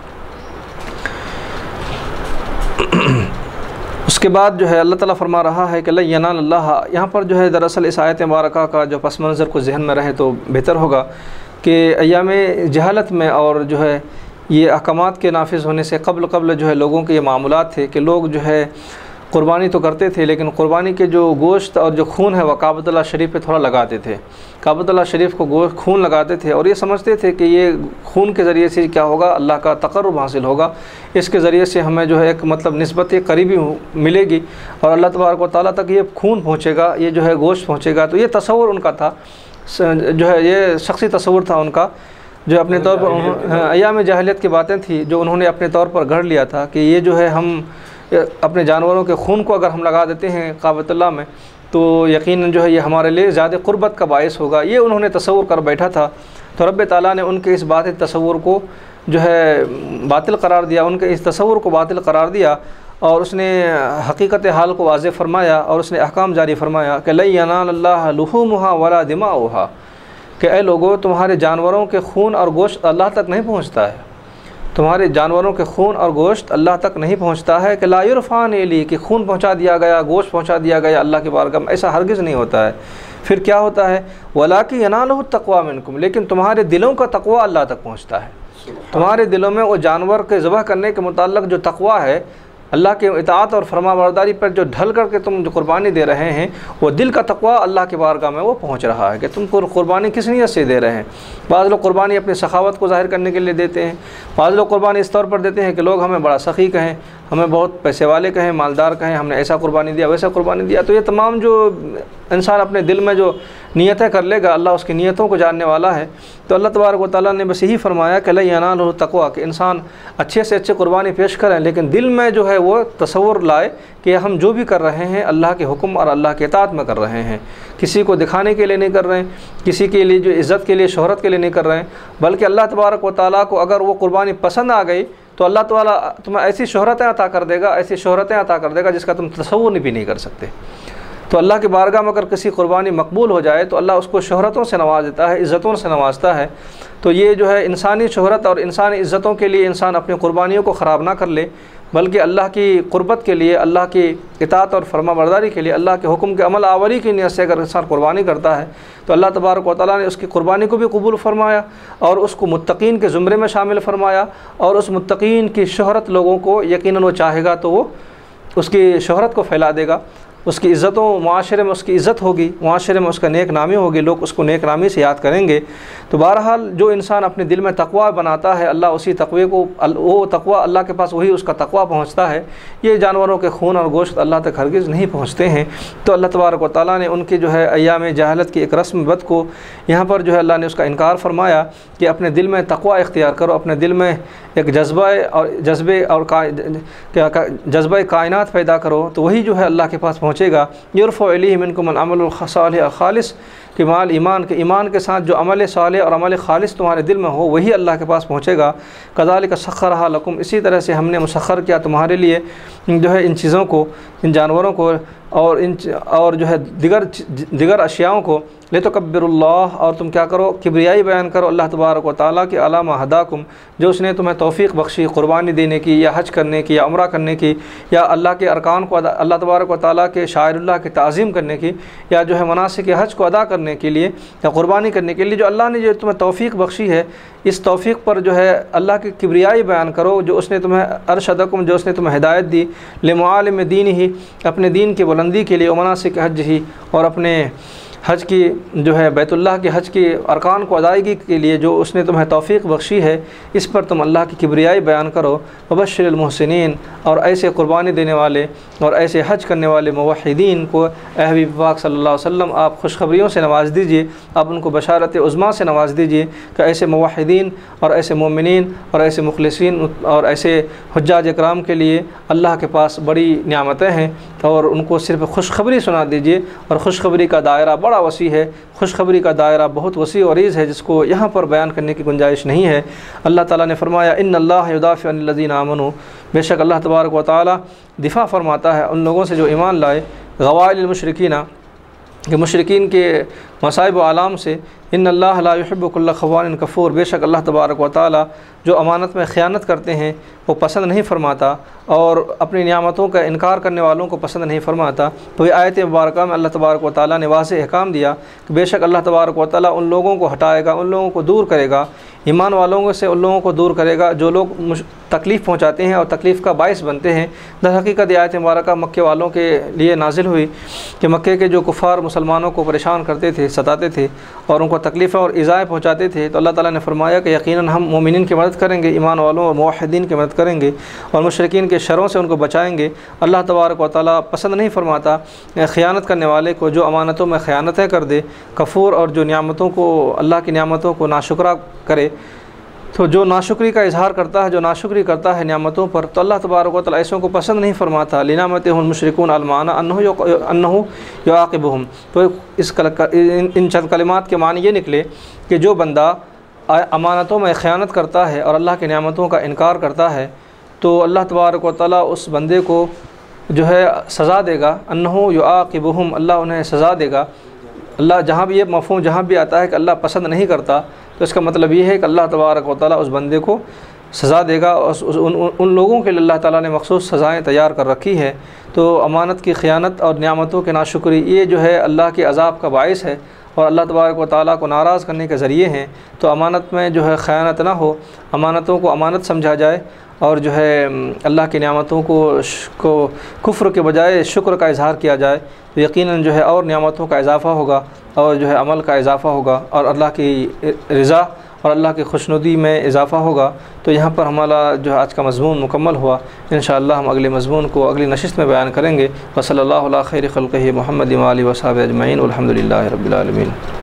اس کے بعد جو ہے اللہ تعالیٰ فرما رہا ہے کہ لن ینال اللہ، یہاں پر جو ہے دراصل اس آیت مبارکہ کا جو پس منظر کو ذہن میں رہے تو بہتر ہوگا کہ ایام جہالت میں اور جو ہے یہ احکامات کے نافذ ہونے سے قبل قبل جو ہے لوگوں کے یہ معاملات تھے کہ لوگ جو ہے قربانی تو کرتے تھے، لیکن قربانی کے جو گوشت اور جو خون ہے وہ کعبۃ اللہ شریف پہ تھوڑا لگاتے تھے، کعبۃ اللہ شریف کو گوشت خون لگاتے تھے، اور یہ سمجھتے تھے کہ یہ خون کے ذریعے سے کیا ہوگا؟ اللہ کا تقرب حاصل ہوگا، اس کے ذریعے سے ہمیں جو ہے ایک مطلب نسبت قریبی ملے گی اور اللہ تبارک و تعالیٰ تک یہ خون پہنچے گا، یہ جو ہے گوشت پہنچے گا۔ تو یہ تصور ان کا تھا، جو ہے یہ شخصی تصور تھا ان کا، جو اپنے طور پر ایام جاہلیت کی باتیں تھیں جو انہوں نے اپنے طور پر گھڑ لیا تھا کہ یہ جو ہے ہم اپنے جانوروں کے خون کو اگر ہم لگا دیتے ہیں کعبۃ اللہ میں تو یقیناً جو ہے یہ ہمارے لیے زیادہ قربت کا باعث ہوگا، یہ انہوں نے تصور کر بیٹھا تھا۔ تو رب تعالیٰ نے ان کے اس باطل تصور کو جو ہے باطل قرار دیا، ان کے اس تصور کو باطل قرار دیا، اور اس نے حقیقت حال کو واضح فرمایا، اور اس نے احکام جاری فرمایا کہ لن ینال اللہ لحومها ولا دماؤها، کہ اے لوگو تمہارے جانوروں کے خون اور گوشت اللہ تک نہیں پہنچتا ہے، تمہارے جانوروں کے خون اور گوشت اللہ تک نہیں پہنچتا ہے، کہ لا یرفعان الی، کہ خون پہنچا دیا گیا، گوشت پہنچا دیا گیا اللہ کی بارگاہ میں، ایسا ہرگز نہیں ہوتا ہے۔ پھر کیا ہوتا ہے؟ ولاکن ینالہ التقوی منکم، لیکن تمہارے دلوں کا تقوی اللہ تک پہنچتا ہے، تمہارے دلوں میں وہ جانور کے ذبح کرنے کے متعلق جو تقوی ہے اللہ کے اطاعت اور فرما برداری پر جو ڈھل کر کے تم جو قربانی دے رہے ہیں وہ دل کا تقویٰ اللہ کے بارگاہ میں وہ پہنچ رہا ہے کہ تم کو قربانی کس نیت سے دے رہے ہیں۔ بعض لوگ قربانی اپنی سخاوت کو ظاہر کرنے کے لیے دیتے ہیں، بعض لوگ قربانی اس طور پر دیتے ہیں کہ لوگ ہمیں بڑا سخی کہیں، ہمیں بہت پیسے والے کہیں، مالدار کہیں، ہم نے ایسا قربانی دیا ویسا قربانی دیا۔ تو یہ تمام جو انسان اپنے دل میں جو نیتیں کر لے گا، اللہ اس کی نیتوں کو جاننے والا ہے۔ تو اللہ تبارک و تعالیٰ نے بس یہی فرمایا کہ لن ینالہ التقویٰ، کہ انسان اچھے سے اچھے قربانی پیش کریں لیکن دل میں جو ہے وہ تصور لائے کہ ہم جو بھی کر رہے ہیں اللہ کے حکم اور اللہ کے اطاعت میں کر رہے ہیں، کسی کو دکھانے کے لیے نہیں کر رہے ہیں، کسی کے لیے جو عزت کے لیے شہرت کے لیے نہیں کر رہے ہیں، بلکہ اللہ تبارک و تعالیٰ کو اگر وہ قربانی پسند آ گئی تو اللہ تعالیٰ تمہیں ایسی شہرتیں عطا کر دے گا، ایسی شہرتیں عطا کر دے گا جس کا تم تصور بھی نہیں کر سکتے۔ تو اللہ کی بارگاہ میں اگر کسی قربانی مقبول ہو جائے تو اللہ اس کو شہرتوں سے نواز دیتا ہے، عزتوں سے نوازتا ہے۔ تو یہ جو ہے انسانی شہرت اور انسانی عزتوں کے لیے انسان اپنی قربانیوں کو خراب نہ کر لے، بلکہ اللہ کی قربت کے لیے، اللہ کی اطاعت اور فرما برداری کے لیے، اللہ کے حکم کے عمل آوری کی نیت سے اگر انسان قربانی کرتا ہے تو اللہ تبارک و تعالیٰ نے اس کی قربانی کو بھی قبول فرمایا اور اس کو متقین کے زمرے میں شامل فرمایا، اور اس متقین کی شہرت لوگوں کو یقیناً وہ چاہے گا تو وہ اس کی شہرت کو پھیلا دے گا، اس کی عزتوں معاشرے میں اس کی عزت ہوگی، معاشرے میں اس کا نیک نامی ہوگی، لوگ اس کو نیک نامی سے یاد کریں گے۔ تو بہرحال جو انسان اپنے دل میں تقویٰ بناتا ہے اللہ اسی تقوی کو، وہ تقویٰ اللہ کے پاس وہی اس کا تقویٰ پہنچتا ہے۔ یہ جانوروں کے خون اور گوشت اللہ تک ہرگز نہیں پہنچتے ہیں۔ تو اللہ تبارک و تعالیٰ نے ان کی جو ہے ایام جاہلت کی ایک رسم بد کو یہاں پر جو ہے اللہ نے اس کا انکار فرمایا کہ اپنے دل میں تقویٰ اختیار کرو، اپنے دل میں ایک جذبہ اور جذبے اور جذبہ کائنات پیدا کرو تو وہی جو ہے اللہ کے پاس پہنچے گا۔ یرفع الیہ منکم العمل الصالح الخالص، کہ مال ایمان کے ایمان کے ساتھ جو عمل صالح اور عمل خالص تمہارے دل میں ہو وہی اللہ کے پاس پہنچے گا۔ کذالک سخرھا لکم، اسی طرح سے ہم نے مسخر کیا تمہارے لیے جو ہے ان چیزوں کو، ان جانوروں کو اور ان اور جو ہے دیگر دیگر اشیاؤں کو، لتکبروا اللہ، اور تم کیا کرو، کبریائی بیان کرو اللہ تبارک و تعالیٰ کی، علی ما ہداکم، جو اس نے تمہیں توفیق بخشی قربانی دینے کی یا حج کرنے کی یا عمرہ کرنے کی یا اللہ کے ارکان کو ادا، اللہ تبارک و تعالیٰ کے شاعر اللہ کی تعظیم کرنے کی یا جو ہے مناسک حج کو ادا کرنے کے لیے یا قربانی کرنے کے لیے جو اللہ نے جو تمہیں توفیق بخشی ہے، اس توفیق پر جو ہے اللہ کی کبریائی بیان کرو، جو اس نے تمہیں ارشدکم، جو اس نے تمہیں ہدایت دی، لمعالم دین ہی، اپنے دین کی بلندی کے لیے، مناسک حج ہی، اور اپنے حج کی جو ہے بیت اللہ کے حج کی ارکان کو ادائیگی کے لیے جو اس نے تمہیں توفیق بخشی ہے، اس پر تم اللہ کی کبریائی بیان کرو۔ وبشر المحسنین، اور ایسے قربانی دینے والے اور ایسے حج کرنے والے موحدین کو اے حبیب پاک صلی اللہ علیہ وسلم آپ خوشخبریوں سے نواز دیجیے، آپ ان کو بشارت عظمیٰ سے نواز دیجیے کہ ایسے موحدین اور ایسے مومنین اور ایسے مخلصین اور ایسے حجاج اکرام کے لیے اللہ کے پاس بڑی نعمتیں ہیں، اور ان کو صرف خوشخبری سنا دیجیے۔ اور خوشخبری کا دائرہ بڑا وسیع ہے، خوشخبری کا دائرہ بہت وسیع و عریض ہے جس کو یہاں پر بیان کرنے کی گنجائش نہیں ہے۔ اللہ تعالیٰ نے فرمایا ان اللہ یدافع عن الذین آمنوا، بے شک اللہ تبارک و تعالیٰ دفاع فرماتا ہے ان لوگوں سے جو ایمان لائے، غوائل المشرکین، کہ مشرکین کے مصائب و آلام سے، ان اللہ لا يحب كل خوان کفور، بے شک اللہ تبارک و تعالیٰ جو امانت میں خیانت کرتے ہیں وہ پسند نہیں فرماتا، اور اپنی نعمتوں کا انکار کرنے والوں کو پسند نہیں فرماتا۔ تو یہ آیت مبارکہ میں اللہ تبارک و تعالیٰ نے واضح احکام دیا کہ بے شک اللہ تبارک و تعالیٰ ان لوگوں کو ہٹائے گا، ان لوگوں کو دور کرے گا، ایمان والوں سے ان لوگوں کو دور کرے گا جو لوگ تکلیف پہنچاتے ہیں اور تکلیف کا باعث بنتے ہیں۔ در حقیقت یہ آیت مبارکہ مکے والوں کے لیے نازل ہوئی کہ مکے کے جو کفار مسلمانوں کو پریشان کرتے تھے، ستاتے تھے اور ان کو تکلیفیں اور ایذائیں پہنچاتے تھے، تو اللہ تعالیٰ نے فرمایا کہ یقیناً ہم مومنین کی مدد کریں گے، ایمان والوں اور موحدین کی مدد کریں گے، اور مشرکین کے شروں سے ان کو بچائیں گے۔ اللہ تبارک و تعالیٰ پسند نہیں فرماتا خیانت کرنے والے کو، جو امانتوں میں خیانتیں کر دے، کفور، اور جو نعمتوں کو، اللہ کی نعمتوں کو ناشکرا کرے۔ تو جو ناشکری کا اظہار کرتا ہے، جو ناشکری کرتا ہے نعمتوں پر، تو اللہ تبارک و تعالیٰ ایسوں کو پسند نہیں فرماتا۔ لنعمتہ المشرکون المعنی انہ یعاقبہم، تو اس ان چند کلمات کے معنی یہ نکلے کہ جو بندہ امانتوں میں خیانت کرتا ہے اور اللہ کی نعمتوں کا انکار کرتا ہے تو اللہ تبارک و تعالیٰ اس بندے کو جو ہے سزا دے گا، انہ یعاقبہم، اللہ انہیں سزا دے گا۔ اللہ جہاں بھی یہ مفہوم جہاں بھی آتا ہے کہ اللہ پسند نہیں کرتا، تو اس کا مطلب یہ ہے کہ اللہ تبارک و تعالیٰ اس بندے کو سزا دے گا، اور ان لوگوں کے لیے اللہ تعالیٰ نے مخصوص سزائیں تیار کر رکھی ہے۔ تو امانت کی خیانت اور نعمتوں کے ناشکری یہ جو ہے اللہ کے عذاب کا باعث ہے اور اللہ تبارک و تعالیٰ کو ناراض کرنے کے ذریعے ہیں۔ تو امانت میں جو ہے خیانت نہ ہو، امانتوں کو امانت سمجھا جائے، اور جو ہے اللہ کی نعمتوں کو کو کفر کے بجائے شکر کا اظہار کیا جائے تو یقیناً جو ہے اور نعمتوں کا اضافہ ہوگا اور جو ہے عمل کا اضافہ ہوگا اور اللہ کی رضا اور اللہ کی خوشنودی میں اضافہ ہوگا۔ تو یہاں پر ہمارا جو آج کا مضمون مکمل ہوا، انشاءاللہ ہم اگلے مضمون کو اگلی نشست میں بیان کریں گے۔ وصلی اللہ علی خیر خلقہ محمد و آلہ و صحبہ اجمعین، والحمد للہ رب العالمین۔